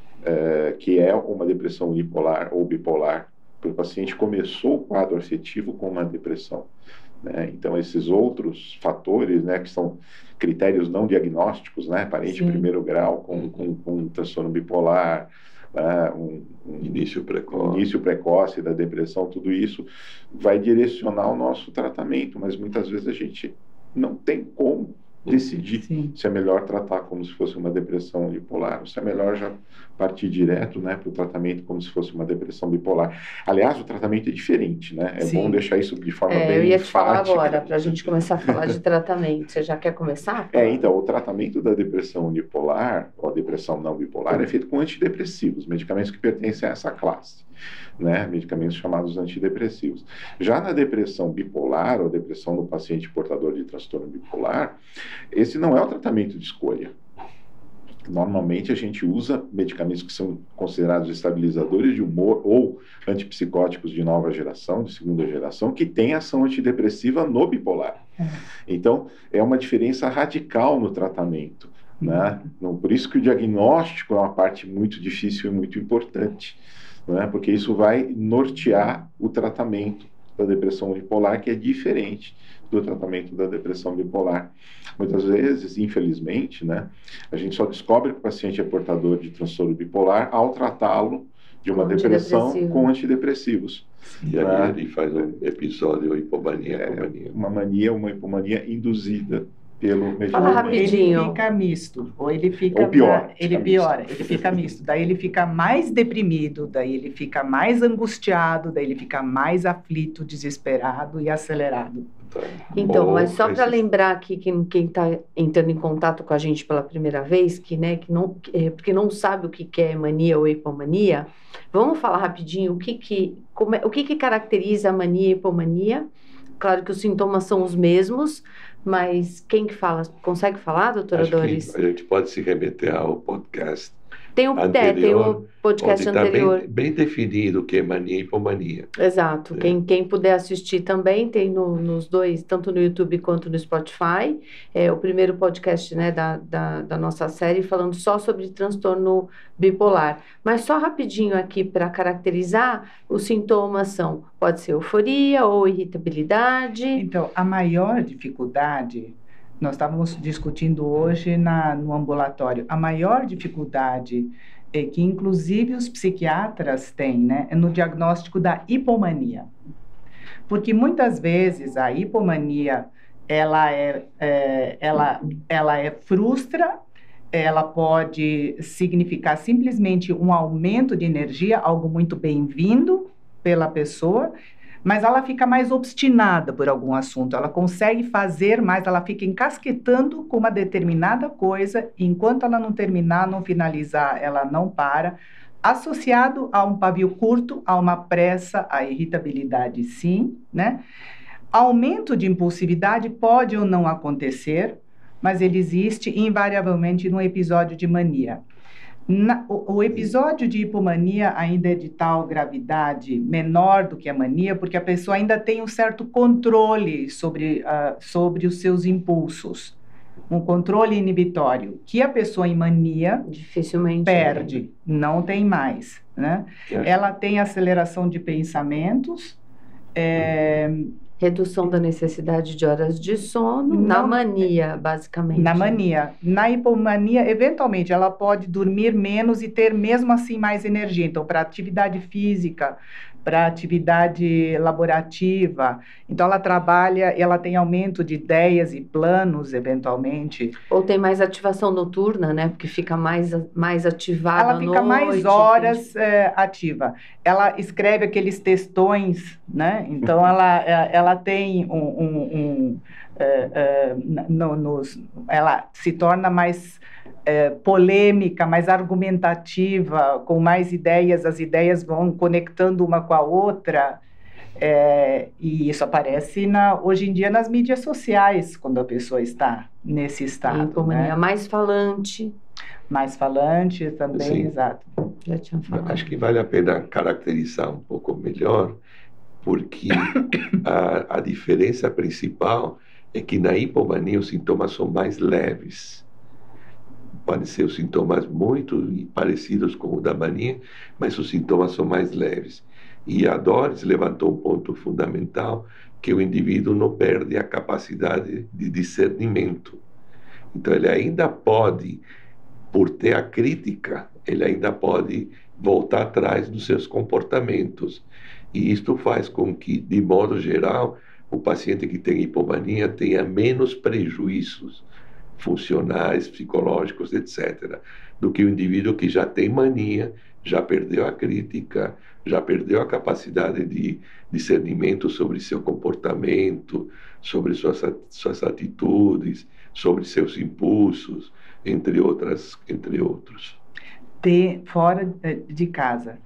Speaker 3: é, que é uma depressão unipolar ou bipolar. O paciente começou o quadro afetivo com uma depressão, né? Então esses outros fatores, né, que são critérios não diagnósticos, né, parente
Speaker 1: Sim.
Speaker 3: de primeiro grau com, com, com um transtorno bipolar, né, um, um
Speaker 2: Início precoce.
Speaker 3: um início precoce da depressão, tudo isso vai direcionar o nosso tratamento, mas muitas vezes a gente não tem como decidir
Speaker 4: Sim.
Speaker 3: se é melhor tratar como se fosse uma depressão bipolar, ou se é melhor já partir direto, né, para o tratamento como se fosse uma depressão bipolar. Aliás, o tratamento é diferente, né? É
Speaker 4: Sim.
Speaker 3: bom deixar isso de forma
Speaker 1: É,
Speaker 3: bem
Speaker 1: eu ia te falar
Speaker 3: enfática.
Speaker 1: agora, para a gente começar a falar de tratamento. Você já quer começar?
Speaker 3: É, então, o tratamento da depressão unipolar, ou a depressão não bipolar, é feito com antidepressivos, medicamentos que pertencem a essa classe, né? Medicamentos chamados antidepressivos. Já na depressão bipolar, ou depressão no paciente portador de transtorno bipolar, esse não é o tratamento de escolha. Normalmente a gente usa medicamentos que são considerados estabilizadores de humor ou antipsicóticos de nova geração, de segunda geração, que têm ação antidepressiva no bipolar.
Speaker 4: É.
Speaker 3: Então, é uma diferença radical no tratamento, né? Não, por isso que o diagnóstico é uma parte muito difícil e muito importante, né? Porque isso vai nortear o tratamento da depressão unipolar, que é diferente do tratamento da depressão bipolar. Muitas vezes, infelizmente, né, a gente só descobre que o paciente é portador de transtorno bipolar ao tratá-lo de uma
Speaker 1: Com
Speaker 3: depressão
Speaker 1: antidepressivo.
Speaker 3: com antidepressivos.
Speaker 2: E aí
Speaker 3: Ah.
Speaker 2: ele faz um episódio hipomania,
Speaker 3: É
Speaker 2: hipomania.
Speaker 3: uma mania, uma hipomania induzida pelo medicamento.
Speaker 1: Fala rapidinho.
Speaker 4: Ele fica misto, ou ele fica...
Speaker 3: Ou pior,
Speaker 4: ma- Ele
Speaker 3: fica
Speaker 4: piora,
Speaker 3: misto.
Speaker 4: ele fica misto. Daí ele fica mais deprimido, daí ele fica mais angustiado, daí ele fica mais aflito, desesperado e acelerado.
Speaker 1: Então,
Speaker 2: Ou
Speaker 1: mas só para
Speaker 2: esses-
Speaker 1: lembrar aqui quem quem está entrando em contato com a gente pela primeira vez, que né, que não, que, é, porque não sabe o que que é mania ou hipomania, vamos falar rapidinho o que que como é, o que que caracteriza a mania e hipomania. Claro que os sintomas são os mesmos, mas quem que fala? Consegue falar, doutora
Speaker 2: Acho que
Speaker 1: Doris?
Speaker 2: a gente pode se remeter ao podcast
Speaker 1: Tem o, é, tem
Speaker 2: anterior,
Speaker 1: o podcast
Speaker 2: onde está
Speaker 1: anterior.
Speaker 2: bem, bem definido o que é mania e hipomania.
Speaker 1: Exato.
Speaker 2: É.
Speaker 1: Quem, quem puder assistir também tem no- nos dois, tanto no YouTube quanto no Spotify. É o primeiro podcast, né, da, da, da nossa série falando só sobre transtorno bipolar. Mas só rapidinho aqui para caracterizar, os sintomas são, pode ser euforia ou irritabilidade.
Speaker 4: Então, a maior dificuldade, nós estávamos discutindo hoje na, no ambulatório, a maior dificuldade é que, inclusive, os psiquiatras têm, né, é no diagnóstico da hipomania. Porque muitas vezes a hipomania, ela é, é, ela, ela é frustra, ela pode significar simplesmente um aumento de energia, algo muito bem-vindo pela pessoa, mas ela fica mais obstinada por algum assunto, ela consegue fazer mais, ela fica encasquetando com uma determinada coisa, e enquanto ela não terminar, não finalizar, ela não para, associado a um pavio curto, a uma pressa, a irritabilidade, sim, né? Aumento de impulsividade pode ou não acontecer, mas ele existe invariavelmente no episódio de mania. Na, o, o episódio de hipomania ainda é de tal gravidade menor do que a mania, porque a pessoa ainda tem um certo controle sobre, uh, sobre os seus impulsos, um controle inibitório, que a pessoa em mania
Speaker 1: dificilmente
Speaker 4: perde, não tem mais, né? Ela tem aceleração de pensamentos, é,
Speaker 1: redução da necessidade de horas de sono,
Speaker 4: Não,
Speaker 1: na mania, basicamente.
Speaker 4: Na mania. Na hipomania, eventualmente, ela pode dormir menos e ter, mesmo assim, mais energia. Então, para atividade física, para atividade laborativa. Então, ela trabalha, ela tem aumento de ideias e planos, eventualmente.
Speaker 1: Ou tem mais ativação noturna, né? Porque fica mais, mais ativada
Speaker 4: Ela
Speaker 1: à
Speaker 4: fica
Speaker 1: noite,
Speaker 4: mais horas é, ativa. Ela escreve aqueles textões, né? Então, ela, ela tem um... um, um é, é, no, nos, ela se torna mais... É, polêmica, mais argumentativa, com mais ideias, as ideias vão conectando uma com a outra, é, e isso aparece na, hoje em dia nas mídias sociais, quando a pessoa está nesse estado.
Speaker 1: Hipomania,
Speaker 4: né?
Speaker 1: mais falante.
Speaker 4: Mais falante também,
Speaker 2: Sim.
Speaker 4: Exato.
Speaker 1: Já tinha falado.
Speaker 2: Acho que vale a pena caracterizar um pouco melhor, porque a, a diferença principal é que na hipomania os sintomas são mais leves. Podem ser os sintomas muito parecidos com o da mania, mas os sintomas são mais leves. E a Doris levantou um ponto fundamental, que o indivíduo não perde a capacidade de discernimento. Então, ele ainda pode, por ter a crítica, ele ainda pode voltar atrás dos seus comportamentos. E isto faz com que, de modo geral, o paciente que tem hipomania tenha menos prejuízos funcionais, psicológicos, etcétera, do que o indivíduo que já tem mania, já perdeu a crítica, já perdeu a capacidade de discernimento sobre seu comportamento, sobre suas, suas atitudes, sobre seus impulsos, entre outras, entre outros.
Speaker 4: Ter fora de casa.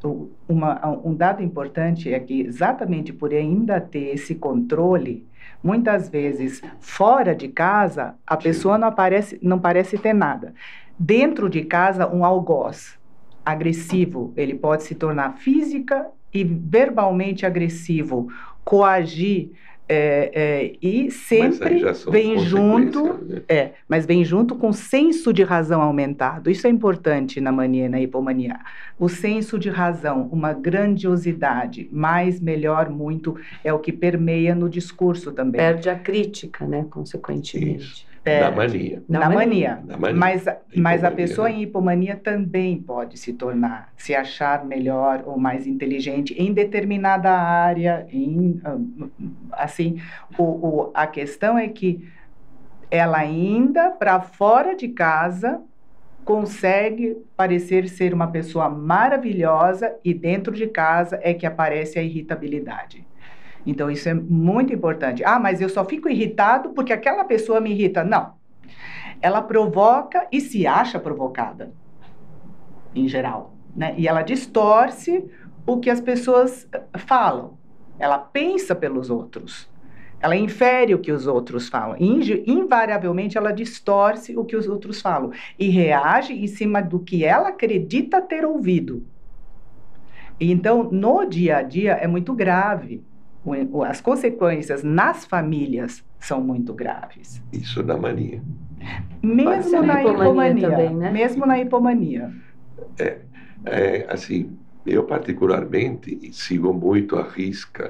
Speaker 4: Uma, um dado importante é que, exatamente por ainda ter esse controle, muitas vezes, fora de casa, a pessoa não, aparece, não parece ter nada. Dentro de casa, um algoz agressivo, ele pode se tornar física e verbalmente agressivo, coagir, é, é, e sempre vem junto, né? é, mas vem junto com o senso de razão aumentado. Isso é importante na mania e na hipomania. O senso de razão, uma grandiosidade, mais, melhor, muito, é o que permeia no discurso também.
Speaker 1: Perde a crítica, né, consequentemente.
Speaker 2: Isso.
Speaker 4: É,
Speaker 2: na mania.
Speaker 4: Na, na mania.
Speaker 2: Na mania.
Speaker 4: Mas, mas a pessoa
Speaker 2: né?
Speaker 4: em hipomania também pode se tornar, se achar melhor ou mais inteligente em determinada área. Em, assim, o, o, a questão é que ela ainda, para fora de casa, consegue parecer ser uma pessoa maravilhosa e dentro de casa é que aparece a irritabilidade. Então, isso é muito importante. Ah, mas eu só fico irritado porque aquela pessoa me irrita. Não. Ela provoca e se acha provocada, em geral, né? E ela distorce o que as pessoas falam. Ela pensa pelos outros. Ela infere o que os outros falam. Invariavelmente, ela distorce o que os outros falam. E reage em cima do que ela acredita ter ouvido. Então, no dia a dia, é muito grave. As consequências nas famílias são muito graves.
Speaker 2: Isso na mania.
Speaker 4: Mesmo na hipomania também, né? Mesmo na hipomania.
Speaker 2: É, é, assim, eu particularmente sigo muito à risca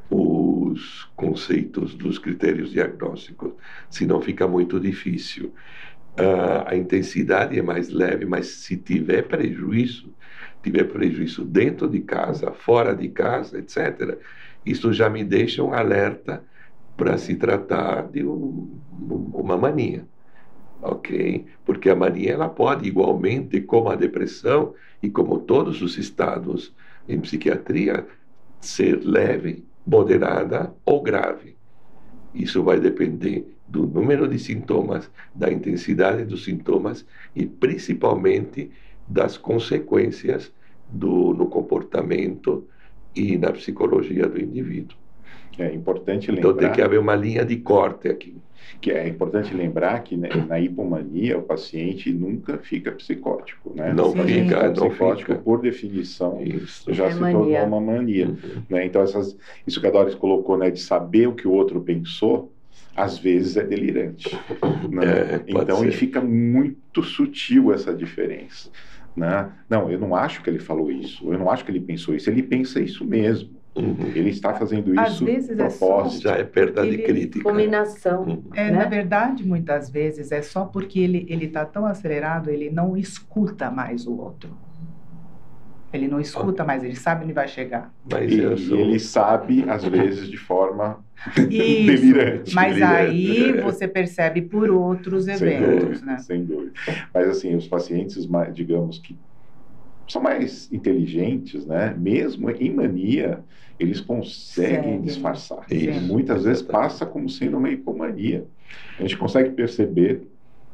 Speaker 2: os conceitos dos critérios diagnósticos, senão fica muito difícil. Uh, a intensidade é mais leve, mas se tiver prejuízo, tiver prejuízo dentro de casa, fora de casa, etcétera, isso já me deixa um alerta para se tratar de um, uma mania, ok? Porque a mania ela pode igualmente, como a depressão e como todos os estados em psiquiatria, ser leve, moderada ou grave. Isso vai depender do número de sintomas, da intensidade dos sintomas e principalmente das consequências do, no comportamento e na psicologia do indivíduo.
Speaker 3: É importante lembrar...
Speaker 2: Então tem que haver uma linha de corte aqui.
Speaker 3: Que é importante lembrar que né, na hipomania o paciente nunca fica psicótico, né?
Speaker 2: Não
Speaker 3: Sim.
Speaker 2: fica, não
Speaker 3: psicótico
Speaker 2: fica.
Speaker 3: Por definição,
Speaker 2: Isso.
Speaker 3: já
Speaker 1: é
Speaker 3: se
Speaker 1: mania.
Speaker 3: tornou uma mania.
Speaker 2: Uhum.
Speaker 3: Né? Então essas, isso que a Doris colocou, né, de saber o que o outro pensou, às vezes é delirante. Né?
Speaker 2: É,
Speaker 3: então
Speaker 2: ser.
Speaker 3: E fica muito sutil essa diferença. Né? Não, eu não acho que ele falou isso, eu não acho que ele pensou isso, ele pensa isso mesmo.
Speaker 2: Uhum.
Speaker 3: Ele está fazendo
Speaker 4: Às
Speaker 3: isso
Speaker 4: vezes
Speaker 3: de
Speaker 4: é só-
Speaker 3: propósito.
Speaker 2: Já é perda de
Speaker 4: Ele-
Speaker 2: crítica.
Speaker 1: Combinação.
Speaker 2: Uhum.
Speaker 4: É,
Speaker 1: né?
Speaker 4: Na verdade, muitas vezes é só porque ele ele está tão acelerado, ele não escuta mais o outro. Ele não escuta mais, ele sabe onde vai chegar.
Speaker 2: Mas
Speaker 3: E,
Speaker 2: eu
Speaker 3: e
Speaker 2: sou...
Speaker 3: ele sabe, às vezes, de forma
Speaker 4: Isso,
Speaker 3: delirante.
Speaker 4: mas
Speaker 2: delirante.
Speaker 4: aí você percebe por outros
Speaker 3: Sem
Speaker 4: eventos,
Speaker 3: dúvida,
Speaker 4: né?
Speaker 3: sem dúvida. Mas assim, os pacientes, mais- digamos que são mais inteligentes, né? Mesmo em mania, eles conseguem
Speaker 4: Conseguem.
Speaker 3: disfarçar.
Speaker 2: Isso,
Speaker 3: E muitas vezes
Speaker 2: exatamente.
Speaker 3: passa como sendo uma hipomania. A gente consegue perceber,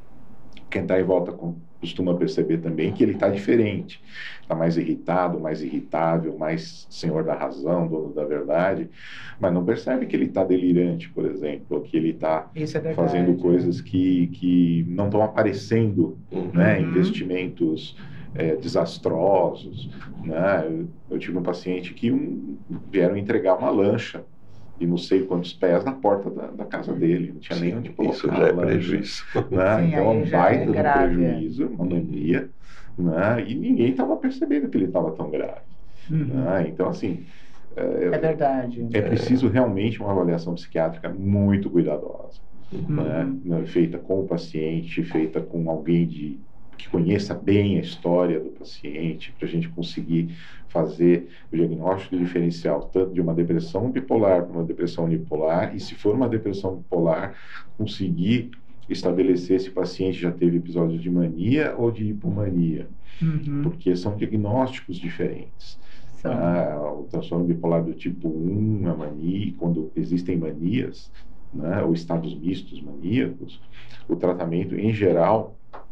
Speaker 3: quem está em volta com- costuma perceber também que ele está diferente. Está mais irritado, mais irritável, mais senhor da razão, dono da verdade, mas não percebe que ele está delirante, por exemplo, ou que ele está
Speaker 4: Isso é verdade.
Speaker 3: fazendo coisas que, que não estão aparecendo,
Speaker 2: Uhum.
Speaker 3: né?
Speaker 4: Uhum.
Speaker 3: Investimentos é, desastrosos, né? Eu, eu tive um paciente que um, vieram entregar uma lancha e não sei quantos pés na porta da, da casa dele, não tinha nem onde colocar
Speaker 2: Isso
Speaker 3: a
Speaker 2: já é
Speaker 3: lancha,
Speaker 2: prejuízo.
Speaker 3: né?
Speaker 4: Sim,
Speaker 3: Então é
Speaker 4: aí
Speaker 3: um
Speaker 4: já
Speaker 3: baita
Speaker 4: é
Speaker 3: de um
Speaker 4: grave, é.
Speaker 3: prejuízo, uma mania, né? E ninguém estava percebendo que ele estava tão grave,
Speaker 4: Uhum.
Speaker 3: né? Então assim, é,
Speaker 4: É verdade.
Speaker 3: é preciso realmente uma avaliação psiquiátrica muito cuidadosa, né?
Speaker 4: Uhum.
Speaker 3: Né? Feita com o paciente, feita com alguém de, que conheça bem a história do paciente, para a gente conseguir fazer o diagnóstico diferencial tanto de uma depressão bipolar para uma depressão unipolar, e se for uma depressão bipolar, conseguir estabelecer se o paciente já teve episódios de mania ou de hipomania,
Speaker 4: Uhum.
Speaker 3: porque são diagnósticos diferentes.
Speaker 4: São.
Speaker 3: Ah, o transtorno bipolar do tipo um, a mania, quando existem manias, né, ou estados mistos maníacos, o tratamento, em geral,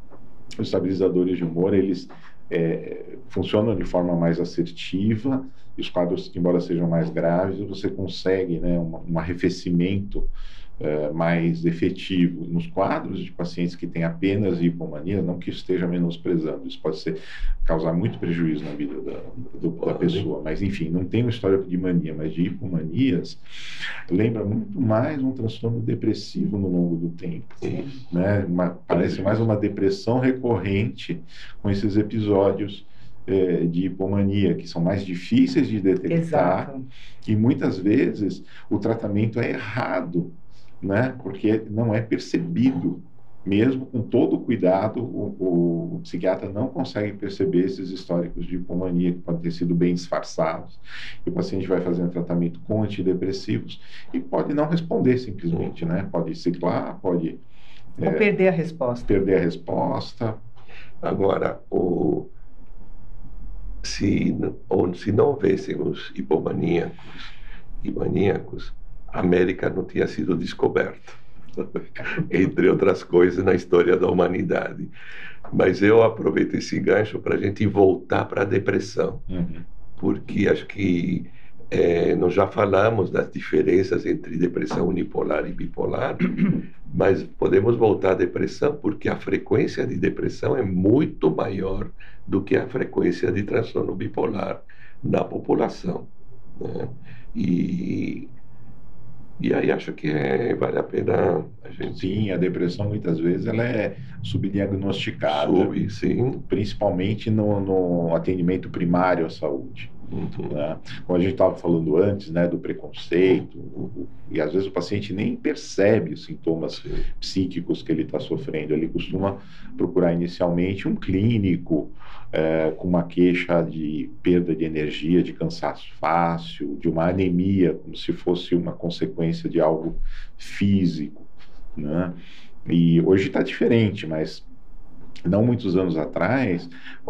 Speaker 3: os estabilizadores de humor, eles é, funcionam de forma mais assertiva, e os quadros, embora sejam mais graves, você consegue, né, um, um arrefecimento é, mais efetivo. Nos quadros de pacientes que têm apenas hipomania, não que isso esteja menosprezando, isso pode ser, causar muito prejuízo na vida da, do, da pessoa, mas enfim, não tem um histórico de mania, mas de hipomanias, lembra muito mais um transtorno depressivo no longo do tempo,
Speaker 2: Isso.
Speaker 3: né? Uma, parece mais uma depressão recorrente com esses episódios é, de hipomania, que são mais difíceis de detectar.
Speaker 4: Exato.
Speaker 3: E muitas vezes o tratamento é errado, né? Porque não é percebido. Mesmo com todo o cuidado, o, o, o psiquiatra não consegue perceber esses históricos de hipomania que podem ter sido bem disfarçados. E o paciente vai fazer um tratamento com antidepressivos e pode não responder simplesmente, né? Pode ciclar, pode
Speaker 4: Ou
Speaker 3: é,
Speaker 4: perder a resposta.
Speaker 3: perder a resposta.
Speaker 2: Agora, o... se, ou, se não houvêssemos hipomaníacos e maníacos, a América não tinha sido descoberta. Entre outras coisas na história da humanidade. Mas eu aproveito esse gancho para a gente voltar para a depressão,
Speaker 3: Uhum.
Speaker 2: porque acho que é, nós já falamos das diferenças entre depressão unipolar e bipolar, mas podemos voltar à depressão porque a frequência de depressão é muito maior do que a frequência de transtorno bipolar na população, né? E E aí acho que é, vale a pena a gente...
Speaker 3: Sim, a depressão muitas vezes ela é subdiagnosticada,
Speaker 2: Sub, sim.
Speaker 3: principalmente no, no atendimento primário à saúde. Uhum. Né? Como a gente estava falando antes, né, do preconceito, o, o, e às vezes o paciente nem percebe os sintomas Sim. psíquicos que ele está sofrendo. Ele costuma procurar inicialmente um clínico é, com uma queixa de perda de energia, de cansaço fácil, de uma anemia, como se fosse uma consequência de algo físico, né? E hoje está diferente, mas não muitos anos atrás, o,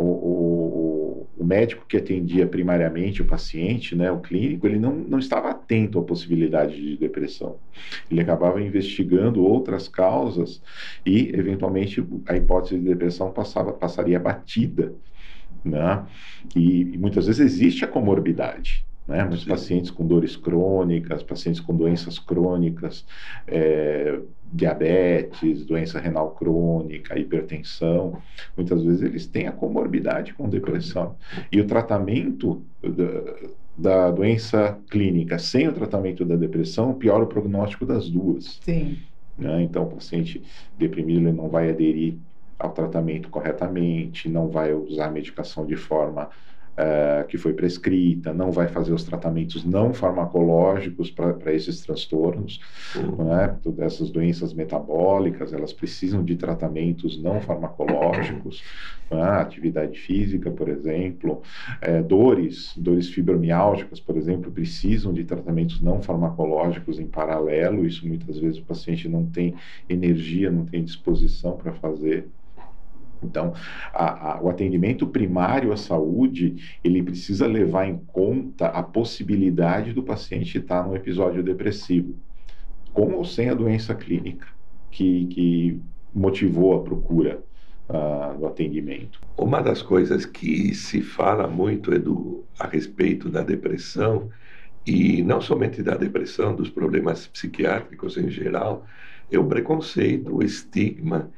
Speaker 3: o, o médico que atendia primariamente o paciente, né, o clínico, ele não, não estava atento à possibilidade de depressão. Ele acabava investigando outras causas e, eventualmente, a hipótese de depressão passava, passaria batida, né? E, e muitas vezes existe a comorbidade. Né? Muitos Sim. pacientes com dores crônicas, pacientes com doenças crônicas, é, diabetes, doença renal crônica, hipertensão, muitas vezes eles têm a comorbidade com depressão. E o tratamento da, da doença clínica sem o tratamento da depressão piora o prognóstico das duas.
Speaker 4: Sim.
Speaker 3: Né? Então, o paciente deprimido ele não vai aderir ao tratamento corretamente, não vai usar a medicação de forma Uh, que foi prescrita, não vai fazer os tratamentos não farmacológicos para esses transtornos, uhum. né? Todas essas doenças metabólicas, elas precisam de tratamentos não farmacológicos, né? Atividade física, por exemplo, é, dores, dores fibromiálgicas, por exemplo, precisam de tratamentos não farmacológicos em paralelo. Isso muitas vezes o paciente não tem energia, não tem disposição para fazer. Então, a, a, o atendimento primário à saúde, ele precisa levar em conta a possibilidade do paciente estar num episódio depressivo, com ou sem a doença clínica que, que motivou a procura uh, do atendimento.
Speaker 2: Uma das coisas que se fala muito é do, a respeito da depressão, e não somente da depressão, dos problemas psiquiátricos em geral, é o preconceito, o estigma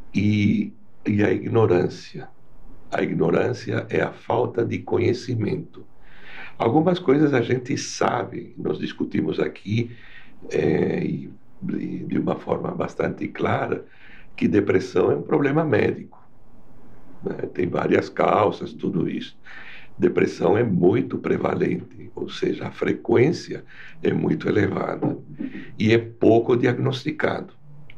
Speaker 2: e E a ignorância. A ignorância é a falta de conhecimento. Algumas coisas a gente sabe, nós discutimos aqui, é, e, de uma forma bastante clara, que depressão é um problema médico. Né? Tem várias causas, tudo isso. Depressão é muito prevalente, ou seja, a frequência é muito elevada e é pouco diagnosticado.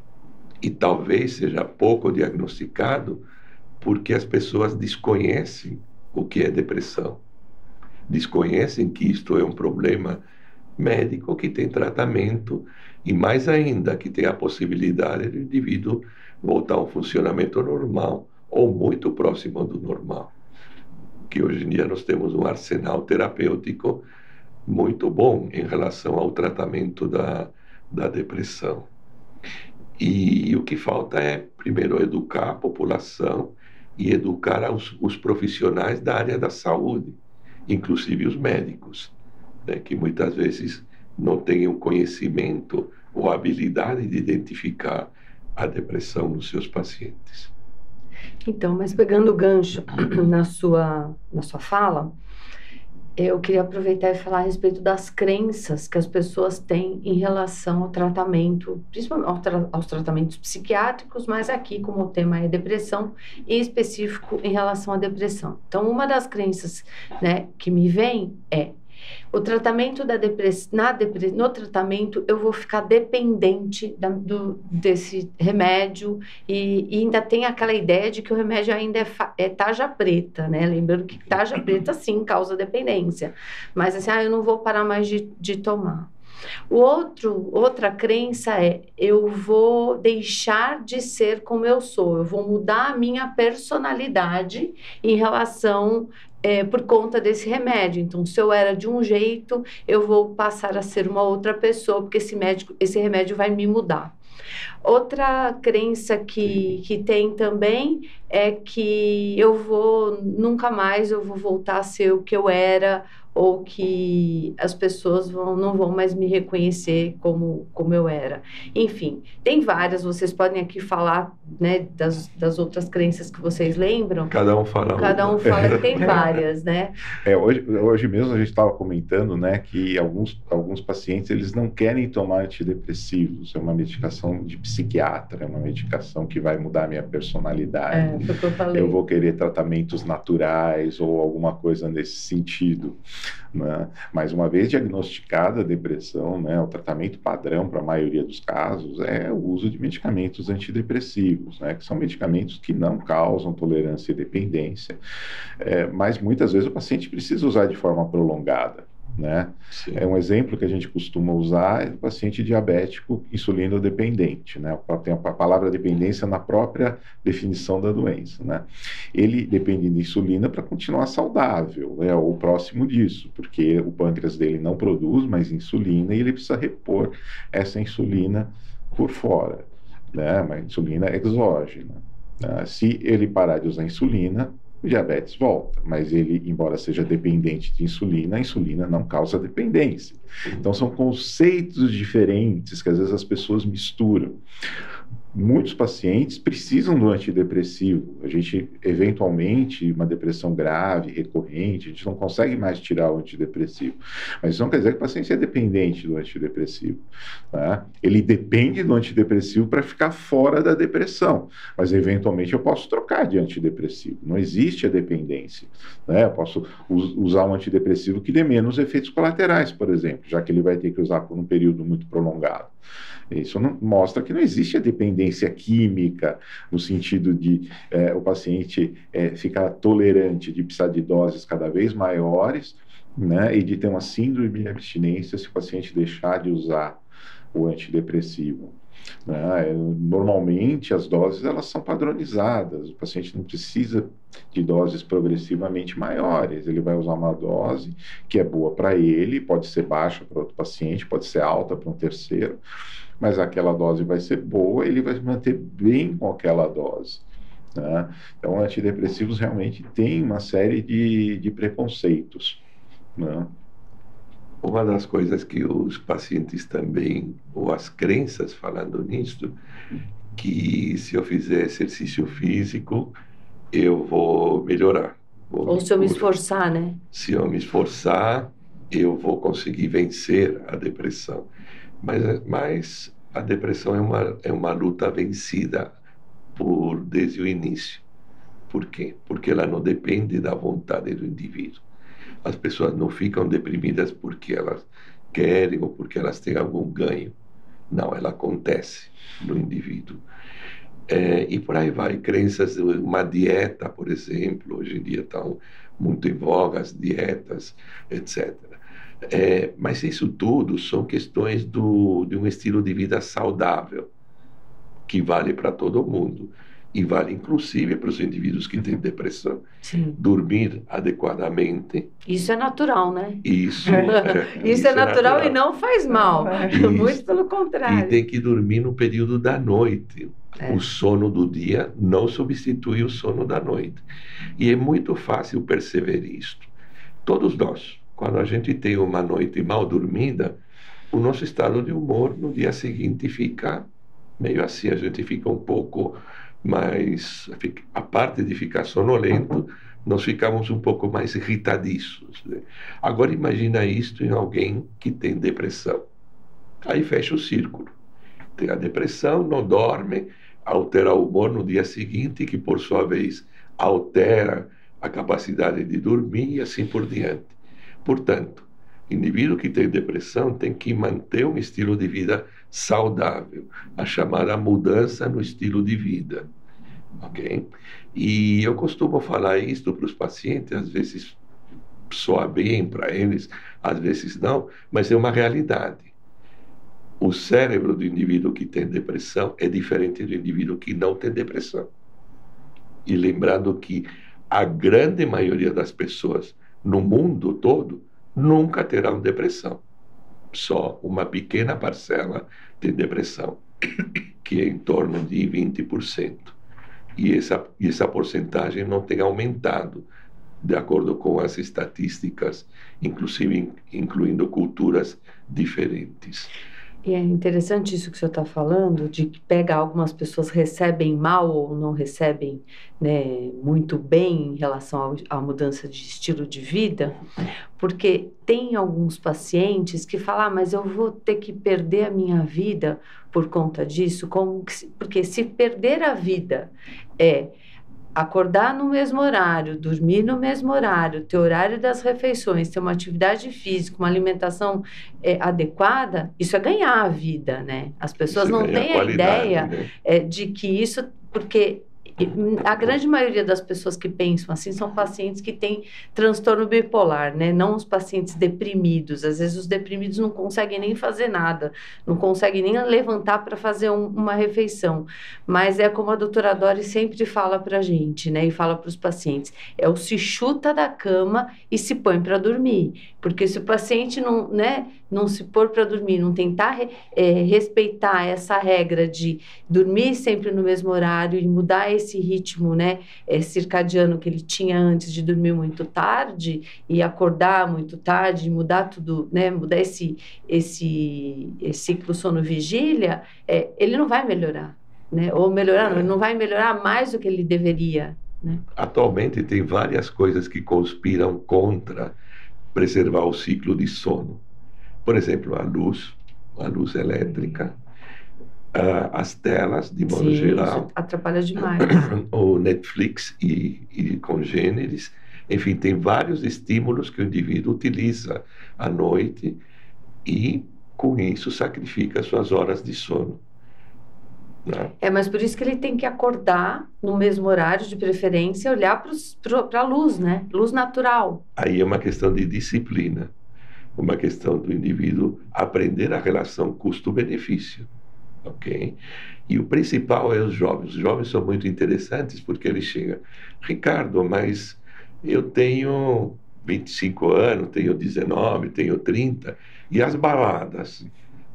Speaker 2: E talvez seja pouco diagnosticado porque as pessoas desconhecem o que é depressão. Desconhecem que isto é um problema médico que tem tratamento e, mais ainda, que tem a possibilidade do indivíduo voltar a um funcionamento normal ou muito próximo do normal. Que hoje em dia nós temos um arsenal terapêutico muito bom em relação ao tratamento da, da depressão. E o que falta é, primeiro, educar a população e educar os, os profissionais da área da saúde, inclusive os médicos, né, que muitas vezes não têm o conhecimento ou a habilidade de identificar a depressão nos seus pacientes.
Speaker 1: Então, mas pegando o gancho na sua, na sua fala, eu queria aproveitar e falar a respeito das crenças que as pessoas têm em relação ao tratamento, principalmente ao tra- aos tratamentos psiquiátricos, mas aqui, como o tema é depressão, em específico em relação à depressão. Então, uma das crenças, né, que me vem é: o tratamento da depressão, na depre, no tratamento eu vou ficar dependente da, do, desse remédio e, e ainda tem aquela ideia de que o remédio ainda é, fa, é tarja preta, né? Lembrando que tarja preta sim causa dependência, mas assim, ah, eu não vou parar mais de, de tomar. O outro, outra crença é: eu vou deixar de ser como eu sou, eu vou mudar a minha personalidade em relação É, por conta desse remédio. Então, se eu era de um jeito, eu vou passar a ser uma outra pessoa, porque esse, médico, esse remédio vai me mudar. Outra crença que, que tem também é que eu vou, nunca mais eu vou voltar a ser o que eu era, ou que as pessoas vão, não vão mais me reconhecer como, como eu era. Enfim, tem várias, vocês podem aqui falar, né, das, das outras crenças que vocês lembram.
Speaker 2: Cada um fala
Speaker 1: Cada
Speaker 2: uma.
Speaker 1: um fala que tem várias, né?
Speaker 3: É, hoje, hoje mesmo a gente estava comentando, né, que alguns, alguns pacientes eles não querem tomar antidepressivos, é uma medicação de psiquiatra, é uma medicação que vai mudar a minha personalidade.
Speaker 1: É, foi o que eu falei.
Speaker 3: Eu vou querer tratamentos naturais ou alguma coisa nesse sentido, né? Mas uma vez diagnosticada a depressão, né, o tratamento padrão para a maioria dos casos é o uso de medicamentos antidepressivos, né, que são medicamentos que não causam tolerância e dependência, é, mas muitas vezes o paciente precisa usar de forma prolongada. Né? É um exemplo que a gente costuma usar é o paciente diabético insulino-dependente, né? Tem a palavra dependência na própria definição da doença, né? Ele depende de insulina para continuar saudável, né? Ou próximo disso, porque o pâncreas dele não produz mais insulina e ele precisa repor essa insulina por fora, né? Uma insulina exógena, né? Se ele parar de usar insulina, o diabetes volta, mas ele, embora seja dependente de insulina, a insulina não causa dependência. Então, são conceitos diferentes que às vezes as pessoas misturam. Muitos pacientes precisam do antidepressivo. A gente, eventualmente, uma depressão grave, recorrente, a gente não consegue mais tirar o antidepressivo. Mas isso não quer dizer que o paciente é dependente do antidepressivo, né? Ele depende do antidepressivo para ficar fora da depressão. Mas, eventualmente, eu posso trocar de antidepressivo. Não existe a dependência, né? Eu posso usar um antidepressivo que dê menos efeitos colaterais, por exemplo, já que ele vai ter que usar por um período muito prolongado. Isso não, mostra que não existe a dependência química, no sentido de é, o paciente é, ficar tolerante de precisar de doses cada vez maiores, né, e de ter uma síndrome de abstinência se o paciente deixar de usar o antidepressivo. Né? Normalmente as doses elas são padronizadas, o paciente não precisa de doses progressivamente maiores, ele vai usar uma dose que é boa para ele, pode ser baixa para outro paciente, pode ser alta para um terceiro, mas aquela dose vai ser boa, ele vai se manter bem com aquela dose. Né? Então, antidepressivos realmente têm uma série de, de preconceitos. Né?
Speaker 2: Uma das coisas que os pacientes também, ou as crenças falando nisso, que se eu fizer exercício físico, eu vou melhorar. Vou
Speaker 1: Ou
Speaker 2: me
Speaker 1: se eu me
Speaker 2: curar.
Speaker 1: esforçar, né?
Speaker 2: Se eu me esforçar, eu vou conseguir vencer a depressão. Mas, mas a depressão é uma, é uma luta vencida por, desde o início. Por quê? Porque ela não depende da vontade do indivíduo. As pessoas não ficam deprimidas porque elas querem ou porque elas têm algum ganho. Não, ela acontece no indivíduo. É, e por aí vai. Crenças, uma dieta, por exemplo, hoje em dia estão muito em voga as dietas, etcétera. É, mas isso tudo são questões do, de um estilo de vida saudável, que vale para todo mundo. E vale inclusive para os indivíduos que têm depressão.
Speaker 1: Sim.
Speaker 2: Dormir adequadamente.
Speaker 1: Isso é natural, né?
Speaker 2: Isso, é,
Speaker 1: isso, isso é, natural, natural e não faz mal.
Speaker 2: Isso.
Speaker 1: Muito pelo contrário.
Speaker 2: E tem que dormir no período da noite. É. O sono do dia não substitui o sono da noite. E é muito fácil perceber isto. Todos nós, quando a gente tem uma noite mal dormida, o nosso estado de humor no dia seguinte fica meio assim, a gente fica um pouco mais, a parte de ficar sonolento, nós ficamos um pouco mais irritadiços. Né? Agora imagina isto em alguém que tem depressão. Aí fecha o círculo. Tem a depressão, não dorme, altera o humor no dia seguinte, que por sua vez altera a capacidade de dormir e assim por diante. Portanto, o indivíduo que tem depressão tem que manter um estilo de vida saudável, a chamada mudança no estilo de vida, ok? E eu costumo falar isso para os pacientes, às vezes soa bem para eles, às vezes não, mas é uma realidade. O cérebro do indivíduo que tem depressão é diferente do indivíduo que não tem depressão. E lembrando que a grande maioria das pessoas no mundo todo nunca terão depressão. Só uma pequena parcela tem depressão, que é em torno de vinte por cento. E essa, e essa porcentagem não tem aumentado de acordo com as estatísticas, inclusive incluindo culturas diferentes.
Speaker 1: E é interessante isso que o senhor está falando, de que pega algumas pessoas recebem mal ou não recebem, né, muito bem em relação ao, à mudança de estilo de vida, porque tem alguns pacientes que falam, ah, mas eu vou ter que perder a minha vida por conta disso, como que se, porque se perder a vida é acordar no mesmo horário, dormir no mesmo horário, ter horário das refeições, ter uma atividade física, uma alimentação é, adequada, isso é ganhar a vida, né? As pessoas
Speaker 2: Isso
Speaker 1: não têm a ideia,
Speaker 2: né?
Speaker 1: é, de que isso, porque a grande maioria das pessoas que pensam assim são pacientes que têm transtorno bipolar, né? Não os pacientes deprimidos. Às vezes os deprimidos não conseguem nem fazer nada, não conseguem nem levantar para fazer um, uma refeição. Mas é como a doutora Dori sempre fala para a gente, né? E fala para os pacientes, é o se chuta da cama e se põe para dormir. Porque se o paciente não, né, não se pôr para dormir, não tentar é, respeitar essa regra de dormir sempre no mesmo horário e mudar esse esse ritmo, né, é, circadiano que ele tinha antes de dormir muito tarde e acordar muito tarde, mudar tudo, né, mudar esse, esse, esse ciclo sono-vigília, é, ele não vai melhorar, né, ou melhorar, não, ele não vai melhorar mais do que ele deveria, né.
Speaker 2: Atualmente tem várias coisas que conspiram contra preservar o ciclo de sono. Por exemplo, a luz, a luz elétrica, Uh, as telas, de modo
Speaker 1: Sim,
Speaker 2: geral.
Speaker 1: Atrapalha demais.
Speaker 2: O Netflix e, e congêneres. Enfim, tem vários estímulos que o indivíduo utiliza à noite e, com isso, sacrifica suas horas de sono. Não?
Speaker 1: É, mas por isso que ele tem que acordar no mesmo horário, de preferência, olhar para a luz, né? Luz natural.
Speaker 2: Aí é uma questão de disciplina, uma questão do indivíduo aprender a relação custo-benefício. Ok? E o principal é os jovens. Os jovens são muito interessantes porque eles chegam, Ricardo, mas eu tenho vinte e cinco anos, tenho dezenove, tenho trinta, e as baladas?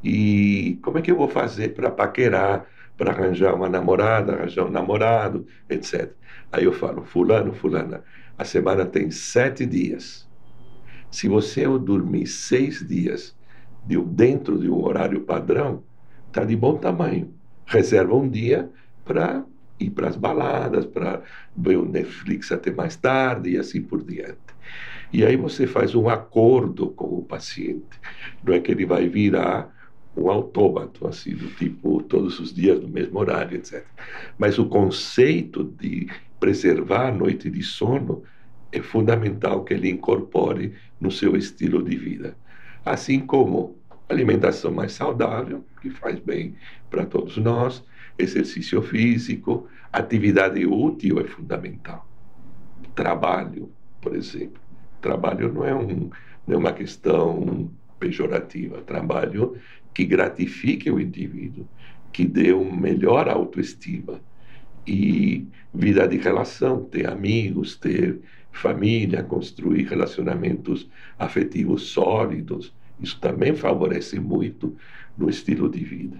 Speaker 2: E como é que eu vou fazer para paquerar, para arranjar uma namorada, arranjar um namorado, etcétera. Aí eu falo, fulano, fulana, a semana tem sete dias. Se você dormir seis dias de, dentro de um horário padrão, está de bom tamanho. Reserva um dia para ir para as baladas, para ver o Netflix até mais tarde e assim por diante. E aí você faz um acordo com o paciente. Não é que ele vai virar um autômato, assim, do tipo, todos os dias no mesmo horário, etcétera. Mas o conceito de preservar a noite de sono é fundamental que ele incorpore no seu estilo de vida. Assim como alimentação mais saudável, que faz bem para todos nós, exercício físico, atividade útil é fundamental. Trabalho, por exemplo. Trabalho não é, um, não é uma questão pejorativa. Trabalho que gratifique o indivíduo, que dê uma melhor autoestima. E vida de relação, ter amigos, ter família, construir relacionamentos afetivos sólidos, isso também favorece muito no estilo de vida.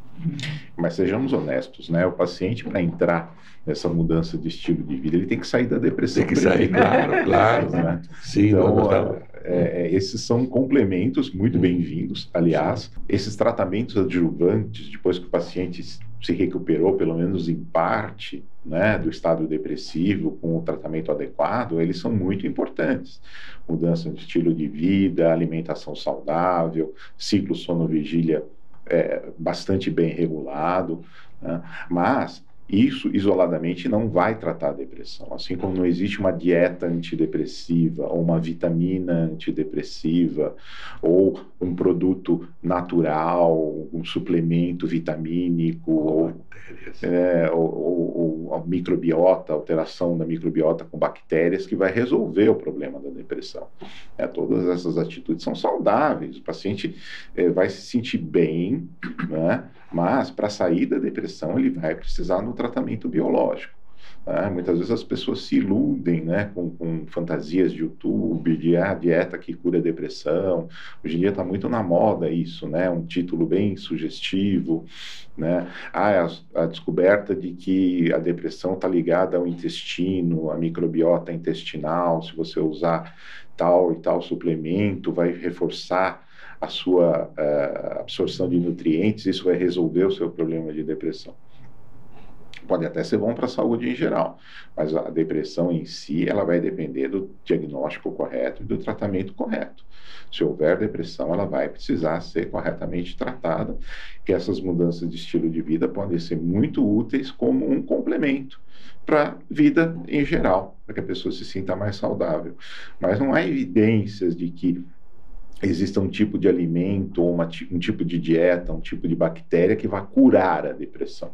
Speaker 3: Mas sejamos honestos, né? O paciente, para entrar nessa mudança de estilo de vida, ele tem que sair da depressão.
Speaker 2: Tem que sair, claro, claro.
Speaker 3: Né?
Speaker 2: Sim,
Speaker 3: então,
Speaker 2: nós tava...
Speaker 3: é, esses são complementos muito bem-vindos. Aliás, esses tratamentos adjuvantes, depois que o paciente se recuperou, pelo menos em parte, né, do estado depressivo, com o tratamento adequado, eles são muito importantes. Mudança de estilo de vida, alimentação saudável, ciclo sono-vigília é, bastante bem regulado, né? Mas isso isoladamente não vai tratar a depressão, assim como não existe uma dieta antidepressiva ou uma vitamina antidepressiva ou um produto natural, um suplemento vitamínico ou, é, ou, ou, ou a microbiota, alteração da microbiota com bactérias que vai resolver o problema da depressão. É, todas essas atitudes são saudáveis, o paciente é, vai se sentir bem, né? Mas para sair da depressão ele vai precisar no tratamento biológico. Né? Muitas vezes as pessoas se iludem, né, com, com fantasias de YouTube, de ah, dieta que cura a depressão. Hoje em dia está muito na moda isso, né? Um título bem sugestivo, né? Ah, a, a descoberta de que a depressão está ligada ao intestino, à microbiota intestinal. Se você usar tal e tal suplemento, vai reforçar a sua uh, absorção de nutrientes, isso vai resolver o seu problema de depressão. Pode até ser bom para a saúde em geral, mas a depressão em si, ela vai depender do diagnóstico correto e do tratamento correto. Se houver depressão, ela vai precisar ser corretamente tratada, que essas mudanças de estilo de vida podem ser muito úteis como um complemento para a vida em geral, para que a pessoa se sinta mais saudável. Mas não há evidências de que exista um tipo de alimento, ou uma, um tipo de dieta, um tipo de bactéria que vá curar a depressão.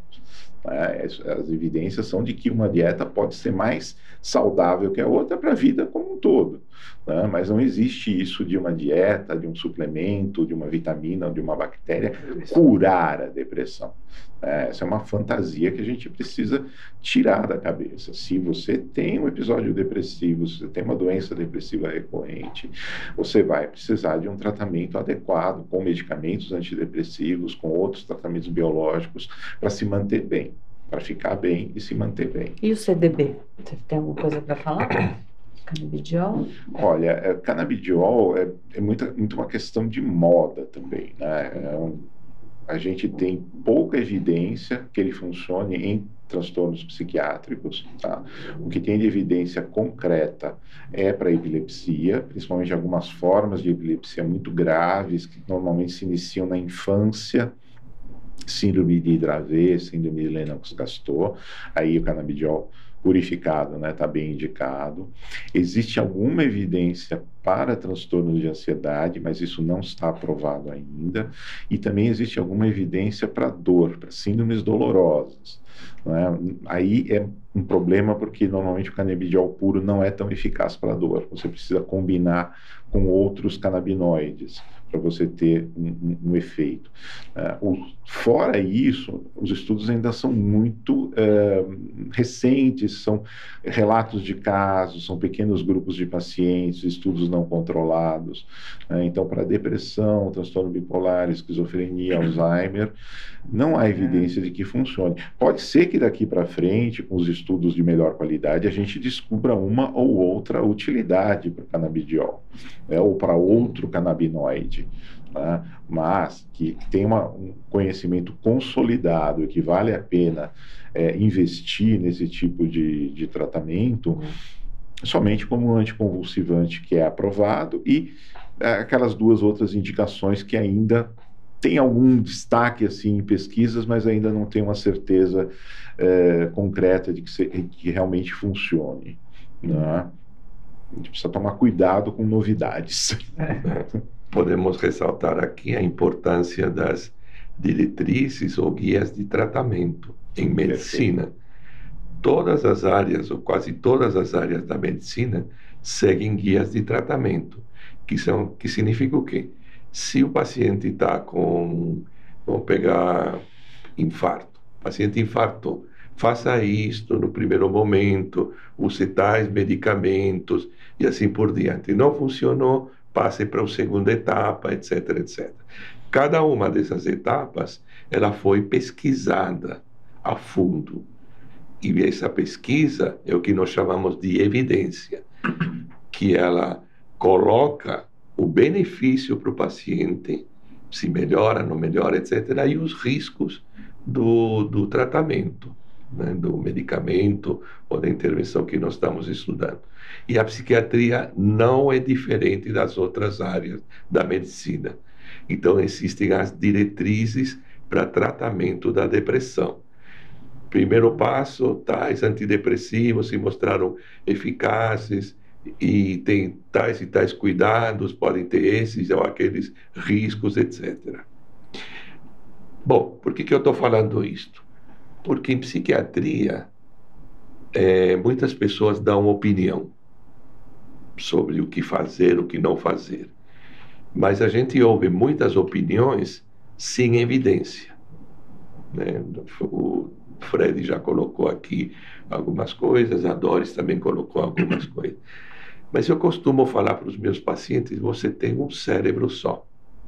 Speaker 3: É, as evidências são de que uma dieta pode ser mais saudável que a outra para a vida como um todo, né? Mas não existe isso de uma dieta, de um suplemento, de uma vitamina ou de uma bactéria curar a depressão. É, essa é uma fantasia que a gente precisa tirar da cabeça. Se você tem um episódio depressivo, se você tem uma doença depressiva recorrente, você vai precisar de um tratamento adequado, com medicamentos antidepressivos, com outros tratamentos biológicos, para se manter bem, para ficar bem e se manter bem.
Speaker 1: E o C D B? Você tem alguma coisa para falar? Canabidiol?
Speaker 3: Olha, é, canabidiol é, é muito, muito uma questão de moda também, né? É um, a gente tem pouca evidência que ele funcione em transtornos psiquiátricos, tá? O que tem de evidência concreta é para epilepsia, principalmente algumas formas de epilepsia muito graves, que normalmente se iniciam na infância, síndrome de Dravet, síndrome de Lennox-Gastaut, aí o canabidiol purificado, né, está bem indicado. Existe alguma evidência para transtornos de ansiedade, mas isso não está aprovado ainda. E também existe alguma evidência para dor, para síndromes dolorosas, né? Aí é um problema porque normalmente o canabidiol puro não é tão eficaz para dor. Você precisa combinar com outros canabinoides para você ter um, um, um efeito. Uh, o, fora isso, os estudos ainda são muito uh, recentes, são relatos de casos, são pequenos grupos de pacientes, estudos não controlados. Uh, então, para depressão, transtorno bipolar, esquizofrenia, Alzheimer, não há evidência de que funcione. Pode ser que daqui para frente, com os estudos de melhor qualidade, a gente descubra uma ou outra utilidade para o canabidiol, né, ou para outro canabinoide. Né? Mas que tem uma, um conhecimento consolidado e que vale a pena é, investir nesse tipo de, de tratamento, uhum. somente como um anticonvulsivante que é aprovado e é, aquelas duas outras indicações que ainda tem algum destaque assim em pesquisas, mas ainda não tem uma certeza é, concreta de que, se, que realmente funcione. Né? A gente precisa tomar cuidado com novidades.
Speaker 2: Podemos ressaltar aqui a importância das diretrizes ou guias de tratamento em medicina. Perfeito. Todas as áreas, ou quase todas as áreas da medicina, seguem guias de tratamento, que, são, que significa o quê? Se o paciente está com, vamos pegar infarto, o paciente infartou, faça isto no primeiro momento, use tais medicamentos e assim por diante. Não funcionou, passe para a segunda etapa, etc, etcétera. Cada uma dessas etapas, ela foi pesquisada a fundo. E essa pesquisa é o que nós chamamos de evidência, que ela coloca o benefício para o paciente, se melhora, não melhora, etcétera, e os riscos do, do tratamento, né, do medicamento ou da intervenção que nós estamos estudando. E a psiquiatria não é diferente das outras áreas da medicina. Então, existem as diretrizes para tratamento da depressão. Primeiro passo, tais antidepressivos se mostraram eficazes e tem tais e tais cuidados, podem ter esses ou aqueles riscos, etcétera. Bom, por que que eu estou falando isto? Porque em psiquiatria, é, muitas pessoas dão opinião sobre o que fazer, o que não fazer. Mas a gente ouve muitas opiniões sem evidência. Né? O Fred já colocou aqui algumas coisas, a Doris também colocou algumas coisas. Mas eu costumo falar para os meus pacientes, você tem um cérebro só,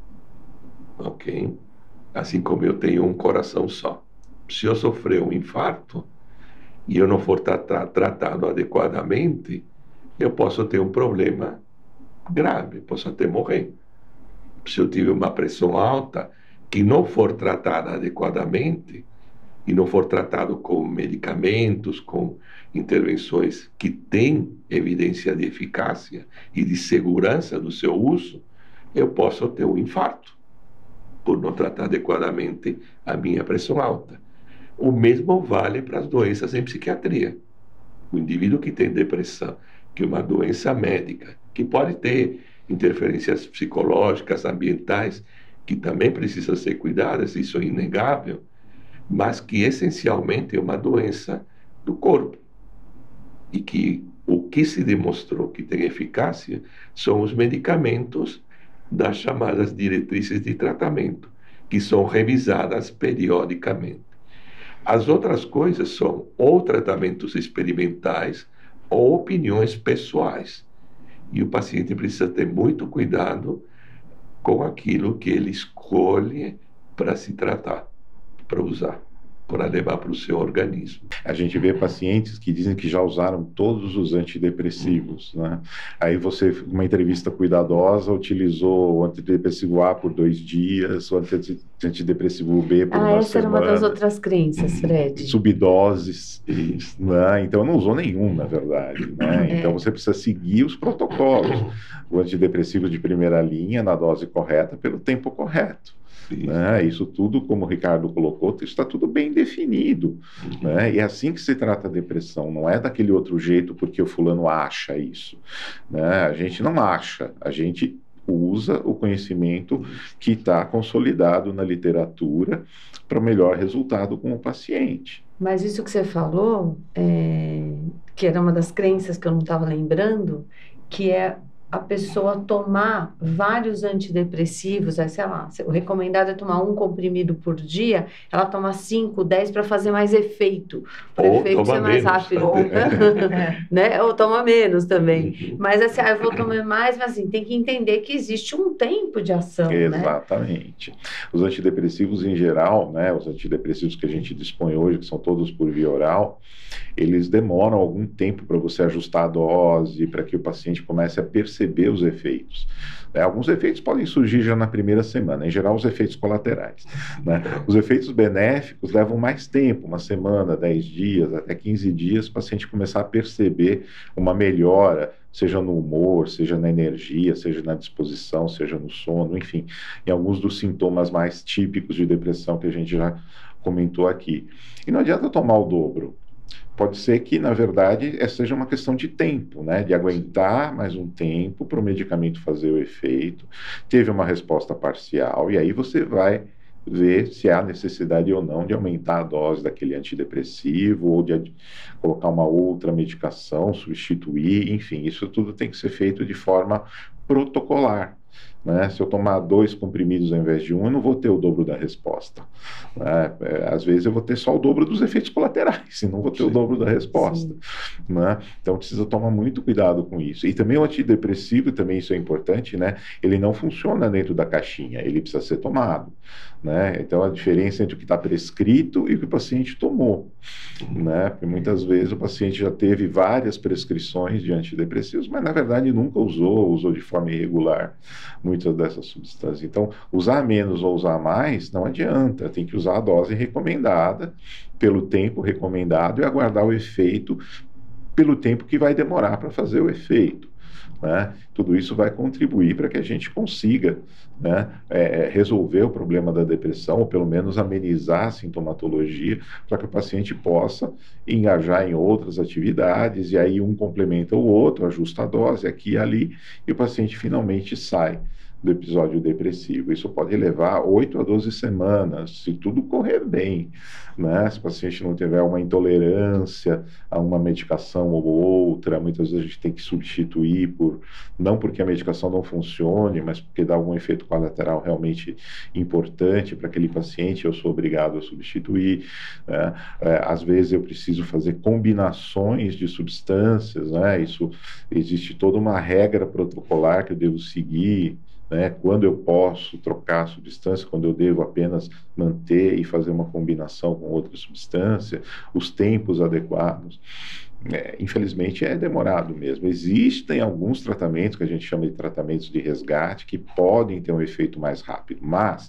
Speaker 2: ok? Assim como eu tenho um coração só. Se eu sofrer um infarto e eu não for tratar, tratado adequadamente, eu posso ter um problema grave, posso até morrer. Se eu tiver uma pressão alta que não for tratada adequadamente e não for tratado com medicamentos, com intervenções que têm evidência de eficácia e de segurança do seu uso, eu posso ter um infarto por não tratar adequadamente a minha pressão alta. O mesmo vale para as doenças em psiquiatria. O indivíduo que tem depressão, que é uma doença médica, que pode ter interferências psicológicas, ambientais, que também precisam ser cuidadas, isso é inegável, mas que essencialmente é uma doença do corpo. E que o que se demonstrou que tem eficácia são os medicamentos das chamadas diretrizes de tratamento, que são revisadas periodicamente. As outras coisas são ou tratamentos experimentais ou opiniões pessoais. E o paciente precisa ter muito cuidado com aquilo que ele escolhe para se tratar, para usar, para levar para o seu organismo.
Speaker 3: A gente vê pacientes que dizem que já usaram todos os antidepressivos, né? Aí você, uma entrevista cuidadosa, utilizou o antidepressivo A por dois dias, o antidepressivo B por
Speaker 1: ah,
Speaker 3: uma
Speaker 1: essa
Speaker 3: semana.
Speaker 1: era uma das outras crenças, Fred.
Speaker 3: Subdoses, né? Então não usou nenhum, na verdade, né?
Speaker 1: É.
Speaker 3: Então você precisa seguir os protocolos. O antidepressivo de primeira linha, na dose correta, pelo tempo correto. Isso. Né? Isso tudo, como o Ricardo colocou, está tudo bem definido. Uhum. Né? E é assim que se trata a depressão, não é daquele outro jeito porque o fulano acha isso. Né? A gente não acha, a gente usa o conhecimento que está consolidado na literatura para o melhor resultado com o paciente.
Speaker 1: Mas isso que você falou, é, que era uma das crenças que eu não estava lembrando, que é a pessoa tomar vários antidepressivos, aí, sei lá, o recomendado é tomar um comprimido por dia, ela toma cinco, dez para fazer mais efeito, para o efeito ser mais rápido. Ou, né? Ou toma menos também. Uhum. Mas assim, ah, eu vou tomar mais, mas assim, tem que entender que existe um tempo de ação,
Speaker 3: Exatamente. Né? Os antidepressivos em geral, né, os antidepressivos que a gente dispõe hoje, que são todos por via oral, eles demoram algum tempo para você ajustar a dose, para que o paciente comece a perceber os efeitos. Né? Alguns efeitos podem surgir já na primeira semana, em geral os efeitos colaterais. Né? Os efeitos benéficos levam mais tempo, uma semana, dez dias, até quinze dias, para o paciente começar a perceber uma melhora, seja no humor, seja na energia, seja na disposição, seja no sono, enfim, em alguns dos sintomas mais típicos de depressão que a gente já comentou aqui. E não adianta tomar o dobro. Pode ser que, na verdade, essa seja uma questão de tempo, né? De aguentar mais um tempo para o medicamento fazer o efeito. Teve uma resposta parcial, e aí você vai ver se há necessidade ou não de aumentar a dose daquele antidepressivo ou de colocar uma outra medicação, substituir, enfim, isso tudo tem que ser feito de forma protocolar. Né? Se eu tomar dois comprimidos ao invés de um, eu não vou ter o dobro da resposta. Né? É, às vezes eu vou ter só o dobro dos efeitos colaterais, e não vou ter Sim. o dobro da resposta. Né? Então precisa tomar muito cuidado com isso. E também o antidepressivo, também isso é importante, né? Ele não funciona dentro da caixinha, ele precisa ser tomado. Né? Então a diferença entre o que está prescrito e o que o paciente tomou. Né? Porque muitas vezes o paciente já teve várias prescrições de antidepressivos, mas na verdade nunca usou, usou de forma irregular muitas dessas substâncias. Então, usar menos ou usar mais não adianta, tem que usar a dose recomendada, pelo tempo recomendado, e aguardar o efeito pelo tempo que vai demorar para fazer o efeito. Né? Tudo isso vai contribuir para que a gente consiga, né, é, resolver o problema da depressão, ou pelo menos amenizar a sintomatologia, para que o paciente possa engajar em outras atividades, e aí um complementa o outro, ajusta a dose aqui e ali, e o paciente finalmente sai do episódio depressivo. Isso pode levar oito a doze semanas, se tudo correr bem, né? Se o paciente não tiver uma intolerância a uma medicação ou outra, muitas vezes a gente tem que substituir, por, não porque a medicação não funcione, mas porque dá algum efeito colateral realmente importante para aquele paciente, eu sou obrigado a substituir, né? É, às vezes eu preciso fazer combinações de substâncias, né? Isso, existe toda uma regra protocolar que eu devo seguir, né? Quando eu posso trocar a substância, quando eu devo apenas manter e fazer uma combinação com outra substância, os tempos adequados. É, infelizmente é demorado mesmo. Existem alguns tratamentos que a gente chama de tratamentos de resgate que podem ter um efeito mais rápido, mas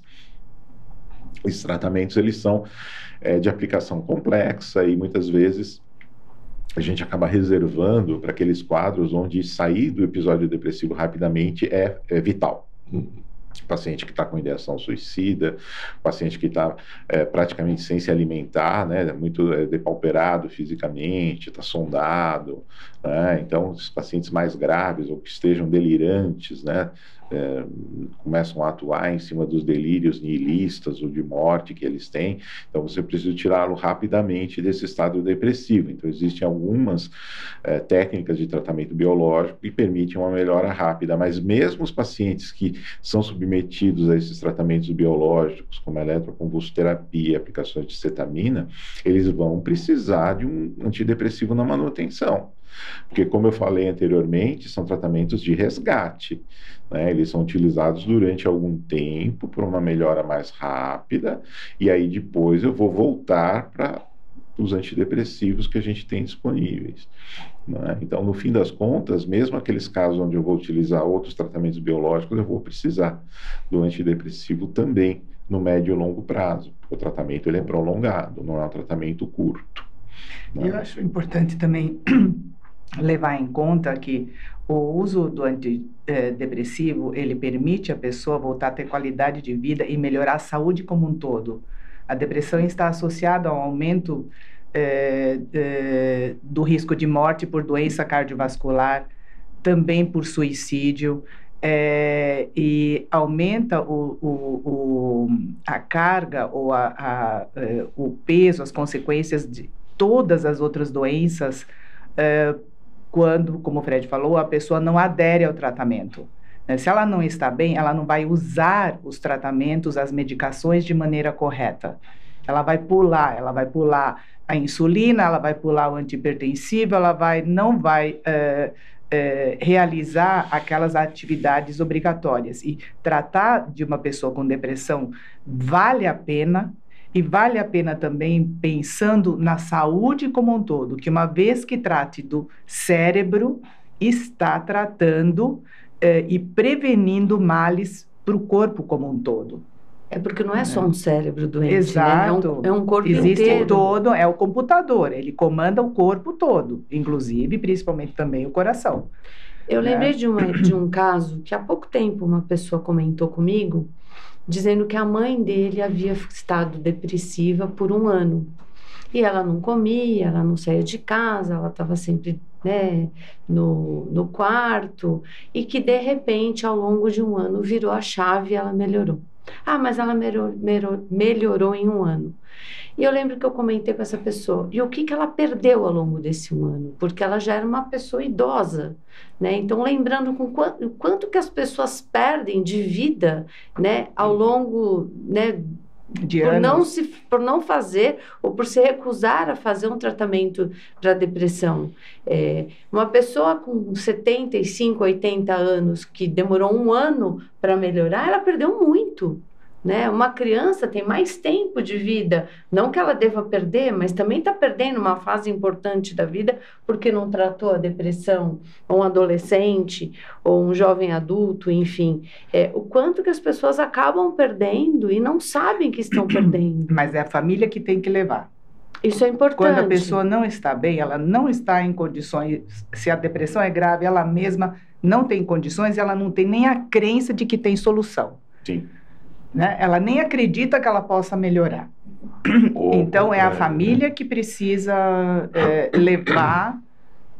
Speaker 3: esses tratamentos eles são é, de aplicação complexa e muitas vezes a gente acaba reservando para aqueles quadros onde sair do episódio depressivo rapidamente é, é vital. Paciente que está com ideação suicida, paciente que está é, praticamente sem se alimentar, né, muito é, depauperado fisicamente, está sondado, né, então os pacientes mais graves ou que estejam delirantes, né, é, começam a atuar em cima dos delírios nihilistas ou de morte que eles têm, então você precisa tirá-lo rapidamente desse estado depressivo. Então existem algumas é, técnicas de tratamento biológico que permitem uma melhora rápida, mas mesmo os pacientes que são submetidos a esses tratamentos biológicos, como a eletroconvulsoterapia, aplicações de cetamina, eles vão precisar de um antidepressivo na manutenção. Porque, como eu falei anteriormente, são tratamentos de resgate, né? Eles são utilizados durante algum tempo para uma melhora mais rápida, e aí depois eu vou voltar para os antidepressivos que a gente tem disponíveis, né? Então, no fim das contas, mesmo aqueles casos onde eu vou utilizar outros tratamentos biológicos, eu vou precisar do antidepressivo também no médio e longo prazo, porque o tratamento ele é prolongado, não é um tratamento curto, né?
Speaker 4: Eu acho importante também levar em conta que o uso do antidepressivo, ele permite a pessoa voltar a ter qualidade de vida e melhorar a saúde como um todo. A depressão está associada ao aumento é, é, do risco de morte por doença cardiovascular, também por suicídio, é, e aumenta o, o, o, a carga ou a, a, é, o peso, as consequências de todas as outras doenças, é, quando, como o Fred falou, a pessoa não adere ao tratamento. Se ela não está bem, ela não vai usar os tratamentos, as medicações de maneira correta. Ela vai pular, ela vai pular a insulina, ela vai pular o antihipertensivo, ela vai, não vai é, é, realizar aquelas atividades obrigatórias. E tratar de uma pessoa com depressão vale a pena, e vale a pena também pensando na saúde como um todo, que uma vez que trate do cérebro, está tratando eh, e prevenindo males para o corpo como um todo.
Speaker 1: É porque não é, é. só um cérebro doente,
Speaker 4: Exato.
Speaker 1: Né? É, um, é um corpo
Speaker 4: Existe
Speaker 1: inteiro.
Speaker 4: todo, é o computador, ele comanda o corpo todo, inclusive, principalmente também o coração.
Speaker 1: Eu
Speaker 4: né?
Speaker 1: lembrei de, uma, de um caso que há pouco tempo uma pessoa comentou comigo, dizendo que a mãe dele havia estado depressiva por um ano. E ela não comia, ela não saía de casa, ela estava sempre, né, no, no quarto, e que, de repente, ao longo de um ano, virou a chave e ela melhorou. Ah, mas ela melhorou, melhorou, melhorou em um ano. E eu lembro que eu comentei com essa pessoa, e o que, que ela perdeu ao longo desse um ano? Porque ela já era uma pessoa idosa, né? Então, lembrando com quanto, quanto que as pessoas perdem de vida, né, ao longo, né,
Speaker 4: de
Speaker 1: por
Speaker 4: anos.
Speaker 1: não se, por não fazer ou por se recusar a fazer um tratamento para depressão. É, uma pessoa com setenta e cinco, oitenta anos que demorou um ano para melhorar, ela perdeu muito. Né? Uma criança tem mais tempo de vida, não que ela deva perder, mas também está perdendo uma fase importante da vida porque não tratou a depressão, ou um adolescente, ou um jovem adulto, enfim. É, o quanto que as pessoas acabam perdendo e não sabem que estão perdendo.
Speaker 4: Mas é a família que tem que levar.
Speaker 1: Isso é importante.
Speaker 4: Quando a pessoa não está bem, ela não está em condições, se a depressão é grave, ela mesma não tem condições, ela não tem nem a crença de que tem solução.
Speaker 3: Sim.
Speaker 4: Né? Ela nem acredita que ela possa melhorar. Oh, então, é a família que precisa é, levar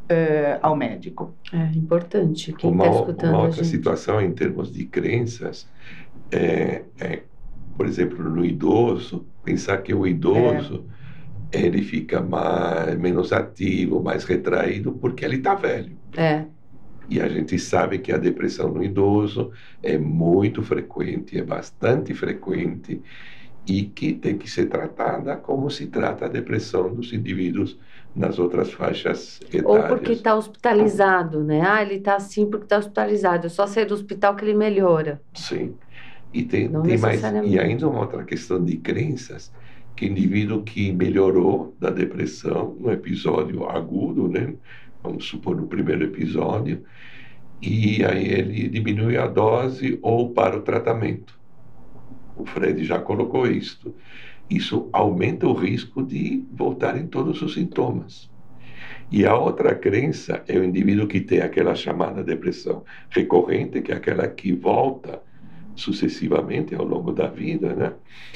Speaker 4: uh, ao médico.
Speaker 1: É importante. Quem
Speaker 2: uma,
Speaker 1: está escutando
Speaker 2: uma
Speaker 1: a
Speaker 2: outra
Speaker 1: gente.
Speaker 2: situação em termos de crenças é, é, por exemplo, no idoso, pensar que o idoso é. ele fica mais, menos ativo, mais retraído porque ele está velho.
Speaker 1: É.
Speaker 2: E a gente sabe que a depressão no idoso é muito frequente, é bastante frequente, e que tem que ser tratada como se trata a depressão dos indivíduos nas outras faixas etárias.
Speaker 1: Ou porque está hospitalizado, né? Ah, ele está assim porque está hospitalizado. É só sair do hospital que ele melhora.
Speaker 2: Sim. E tem,
Speaker 1: Não
Speaker 2: tem mais,
Speaker 1: necessariamente.
Speaker 2: e ainda uma outra questão de crenças, que indivíduo que melhorou da depressão, no episódio agudo, né? Vamos supor, no primeiro episódio, e aí ele diminui a dose ou para o tratamento. O Fred já colocou isto. Isso aumenta o risco de voltarem todos os sintomas. E a outra crença é o indivíduo que tem aquela chamada depressão recorrente, que é aquela que volta sucessivamente ao longo da vida, né?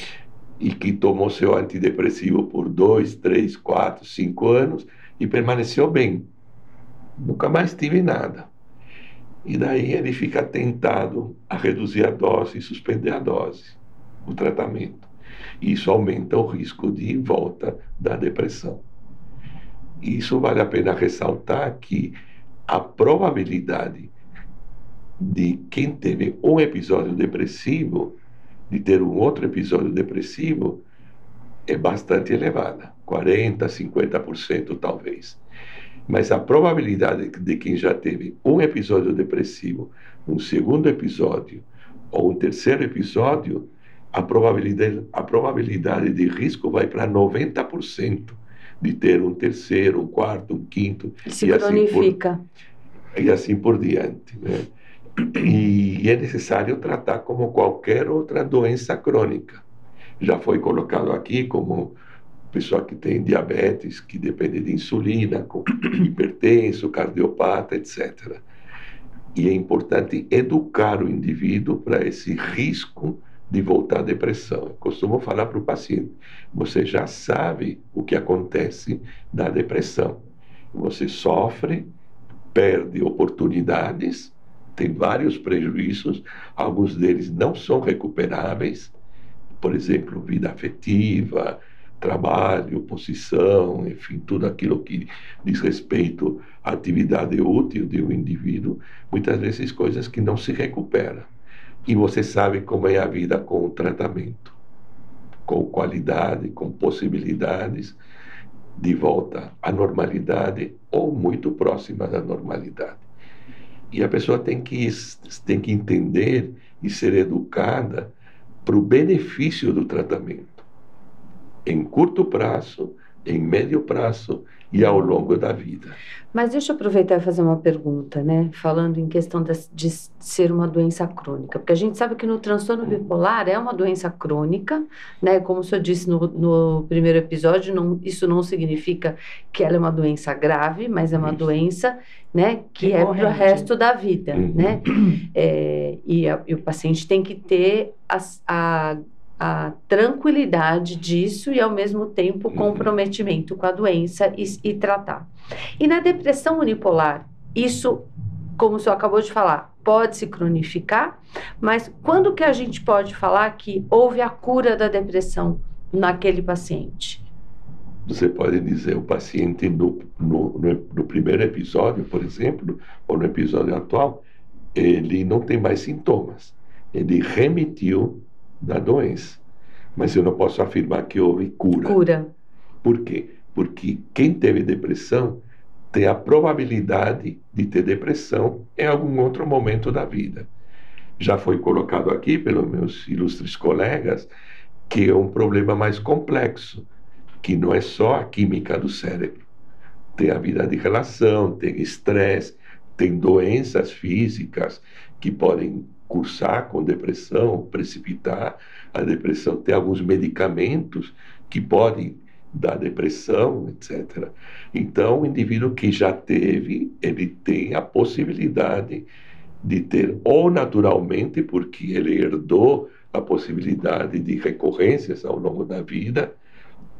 Speaker 2: E que tomou seu antidepressivo por dois, três, quatro, cinco anos e permaneceu bem. Nunca mais tive nada. E daí ele fica tentado a reduzir a dose e suspender a dose, o tratamento. E isso aumenta o risco de volta da depressão. E isso vale a pena ressaltar que a probabilidade de quem teve um episódio depressivo, de ter um outro episódio depressivo, é bastante elevada, quarenta por cento, cinquenta por cento talvez. Mas a probabilidade de quem já teve um episódio depressivo, um segundo episódio ou um terceiro episódio, a probabilidade, a probabilidade de risco vai para noventa por cento de ter um terceiro, um quarto, um quinto.
Speaker 1: Se
Speaker 2: e
Speaker 1: cronifica.
Speaker 2: Assim por, e assim por diante, né? E, e é necessário tratar como qualquer outra doença crônica. Já foi colocado aqui como pessoa que tem diabetes, que depende de insulina, com hipertenso, cardiopata, etcétera. E é importante educar o indivíduo para esse risco de voltar à depressão. Eu costumo falar para o paciente, você já sabe o que acontece na depressão. Você sofre, perde oportunidades, tem vários prejuízos, alguns deles não são recuperáveis, por exemplo, vida afetiva, trabalho, posição, enfim, tudo aquilo que diz respeito à atividade útil de um indivíduo, muitas vezes coisas que não se recuperam. E você sabe como é a vida com o tratamento, com qualidade, com possibilidades de volta à normalidade ou muito próxima da normalidade. E a pessoa tem que, tem que entender e ser educada para o benefício do tratamento, em curto prazo, em médio prazo e ao longo da vida.
Speaker 1: Mas deixa eu aproveitar e fazer uma pergunta, né? Falando em questão de, de ser uma doença crônica, porque a gente sabe que no transtorno bipolar é uma doença crônica, né? Como o senhor disse no, no primeiro episódio, não, isso não significa que ela é uma doença grave, mas é uma isso. doença, né? Que é para o resto da vida, uhum. né? É, e, a, e o paciente tem que ter a, a a tranquilidade disso e, ao mesmo tempo, comprometimento com a doença e, e tratar. E na depressão unipolar, isso, como o senhor acabou de falar, pode se cronificar, mas quando que a gente pode falar que houve a cura da depressão naquele paciente?
Speaker 2: Você pode dizer, o paciente no, no, no, no primeiro episódio, por exemplo, ou no episódio atual, ele não tem mais sintomas, ele remitiu da doença, mas eu não posso afirmar que houve cura.
Speaker 1: Cura.
Speaker 2: Por quê? Porque quem teve depressão tem a probabilidade de ter depressão em algum outro momento da vida. Já foi colocado aqui pelos meus ilustres colegas que é um problema mais complexo, que não é só a química do cérebro. Tem a vida de relação, tem estresse, tem doenças físicas que podem cursar com depressão, precipitar a depressão. Tem alguns medicamentos que podem dar depressão, etcétera. Então, o indivíduo que já teve, ele tem a possibilidade de ter, ou naturalmente, porque ele herdou a possibilidade de recorrências ao longo da vida,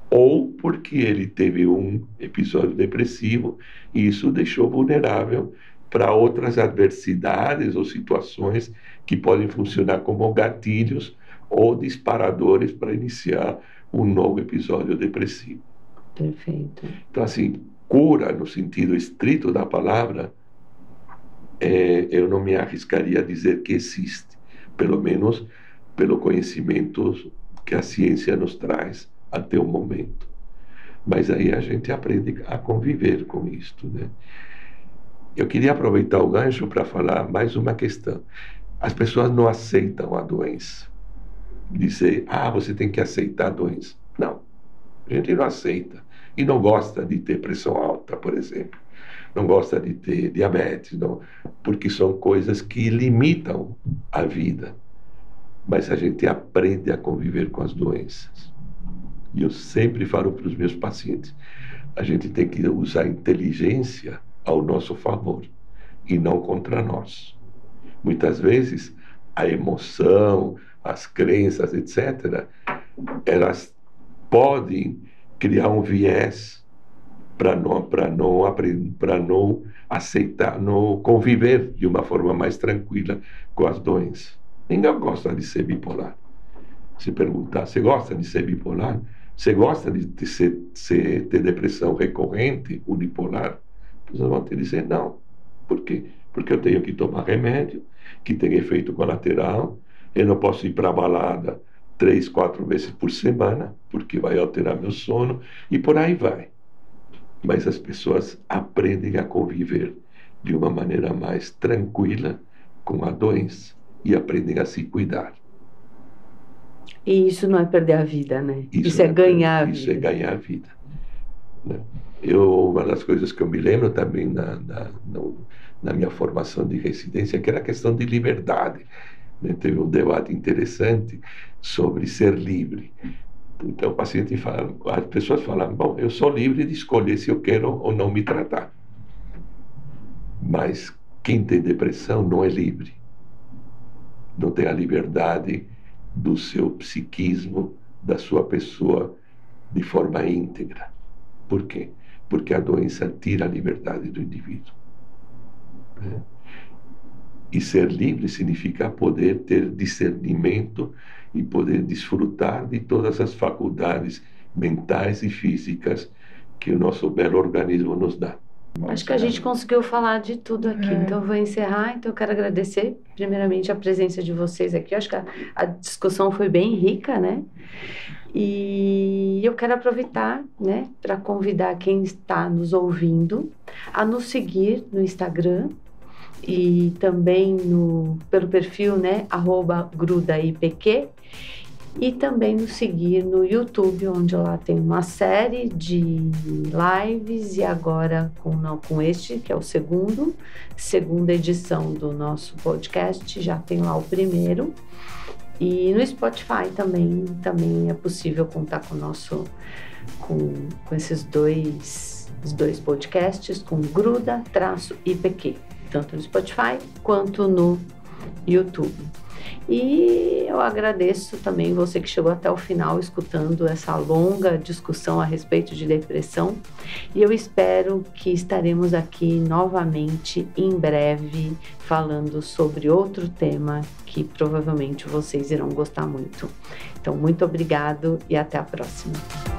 Speaker 2: ou porque ele teve um episódio depressivo e isso o deixou vulnerável para outras adversidades ou situações que podem funcionar como gatilhos ou disparadores para iniciar um novo episódio depressivo.
Speaker 1: Perfeito.
Speaker 2: Então, assim, cura no sentido estrito da palavra, é, eu não me arriscaria a dizer que existe, pelo menos pelo conhecimento que a ciência nos traz até o momento. Mas aí a gente aprende a conviver com isto, né? Eu queria aproveitar o gancho para falar mais uma questão. As pessoas não aceitam a doença. Dizer, ah, você tem que aceitar a doença. Não, a gente não aceita. E não gosta de ter pressão alta, por exemplo. Não gosta de ter diabetes, não, porque são coisas que limitam a vida. Mas a gente aprende a conviver com as doenças. E eu sempre falo para os meus pacientes, a gente tem que usar a inteligência ao nosso favor e não contra nós. Muitas vezes a emoção, as crenças, etcétera, elas podem criar um viés para não, para não, para não aceitar, não conviver de uma forma mais tranquila com as doenças. Ninguém gosta de ser bipolar. Se perguntar, você gosta de ser bipolar? Você gosta de, de ser, ser, ter depressão recorrente, unipolar? As pessoas vão te dizer não. Por quê? Porque eu tenho que tomar remédio, que tem efeito colateral, eu não posso ir para a balada três, quatro vezes por semana, porque vai alterar meu sono, e por aí vai. Mas as pessoas aprendem a conviver de uma maneira mais tranquila com a doença e aprendem a se cuidar.
Speaker 1: E isso não é perder a vida, né?
Speaker 2: Isso,
Speaker 1: isso é, é ganhar
Speaker 2: per...
Speaker 1: a
Speaker 2: isso
Speaker 1: vida.
Speaker 2: Isso é ganhar a vida. Né? Eu, uma das coisas que eu me lembro também na, na, no, na minha formação de residência, que era a questão de liberdade. Né? Teve um debate interessante sobre ser livre. Então o paciente fala, as pessoas falam, bom, eu sou livre de escolher se eu quero ou não me tratar. Mas quem tem depressão não é livre. Não tem a liberdade do seu psiquismo, da sua pessoa de forma íntegra. Por quê? Porque a doença tira a liberdade do indivíduo. Né? E ser livre significa poder ter discernimento e poder desfrutar de todas as faculdades mentais e físicas que o nosso belo organismo nos dá.
Speaker 1: Acho que a gente conseguiu falar de tudo aqui, é. Então eu vou encerrar. Então eu quero agradecer primeiramente a presença de vocês aqui. Eu acho que a, a discussão foi bem rica, né? E eu quero aproveitar, né, para convidar quem está nos ouvindo a nos seguir no Instagram e também no, pelo perfil, né, arroba grudaipq, e também nos seguir no YouTube, onde lá tem uma série de lives, e agora com, não, com este, que é o segundo, segunda edição do nosso podcast, já tem lá o primeiro. E no Spotify também, também é possível contar com o nosso, com, com esses dois, os dois podcasts, com Gruda traço I P Q, tanto no Spotify quanto no YouTube. E eu agradeço também você que chegou até o final escutando essa longa discussão a respeito de depressão. E eu espero que estaremos aqui novamente em breve falando sobre outro tema que provavelmente vocês irão gostar muito. Então, muito obrigado e até a próxima.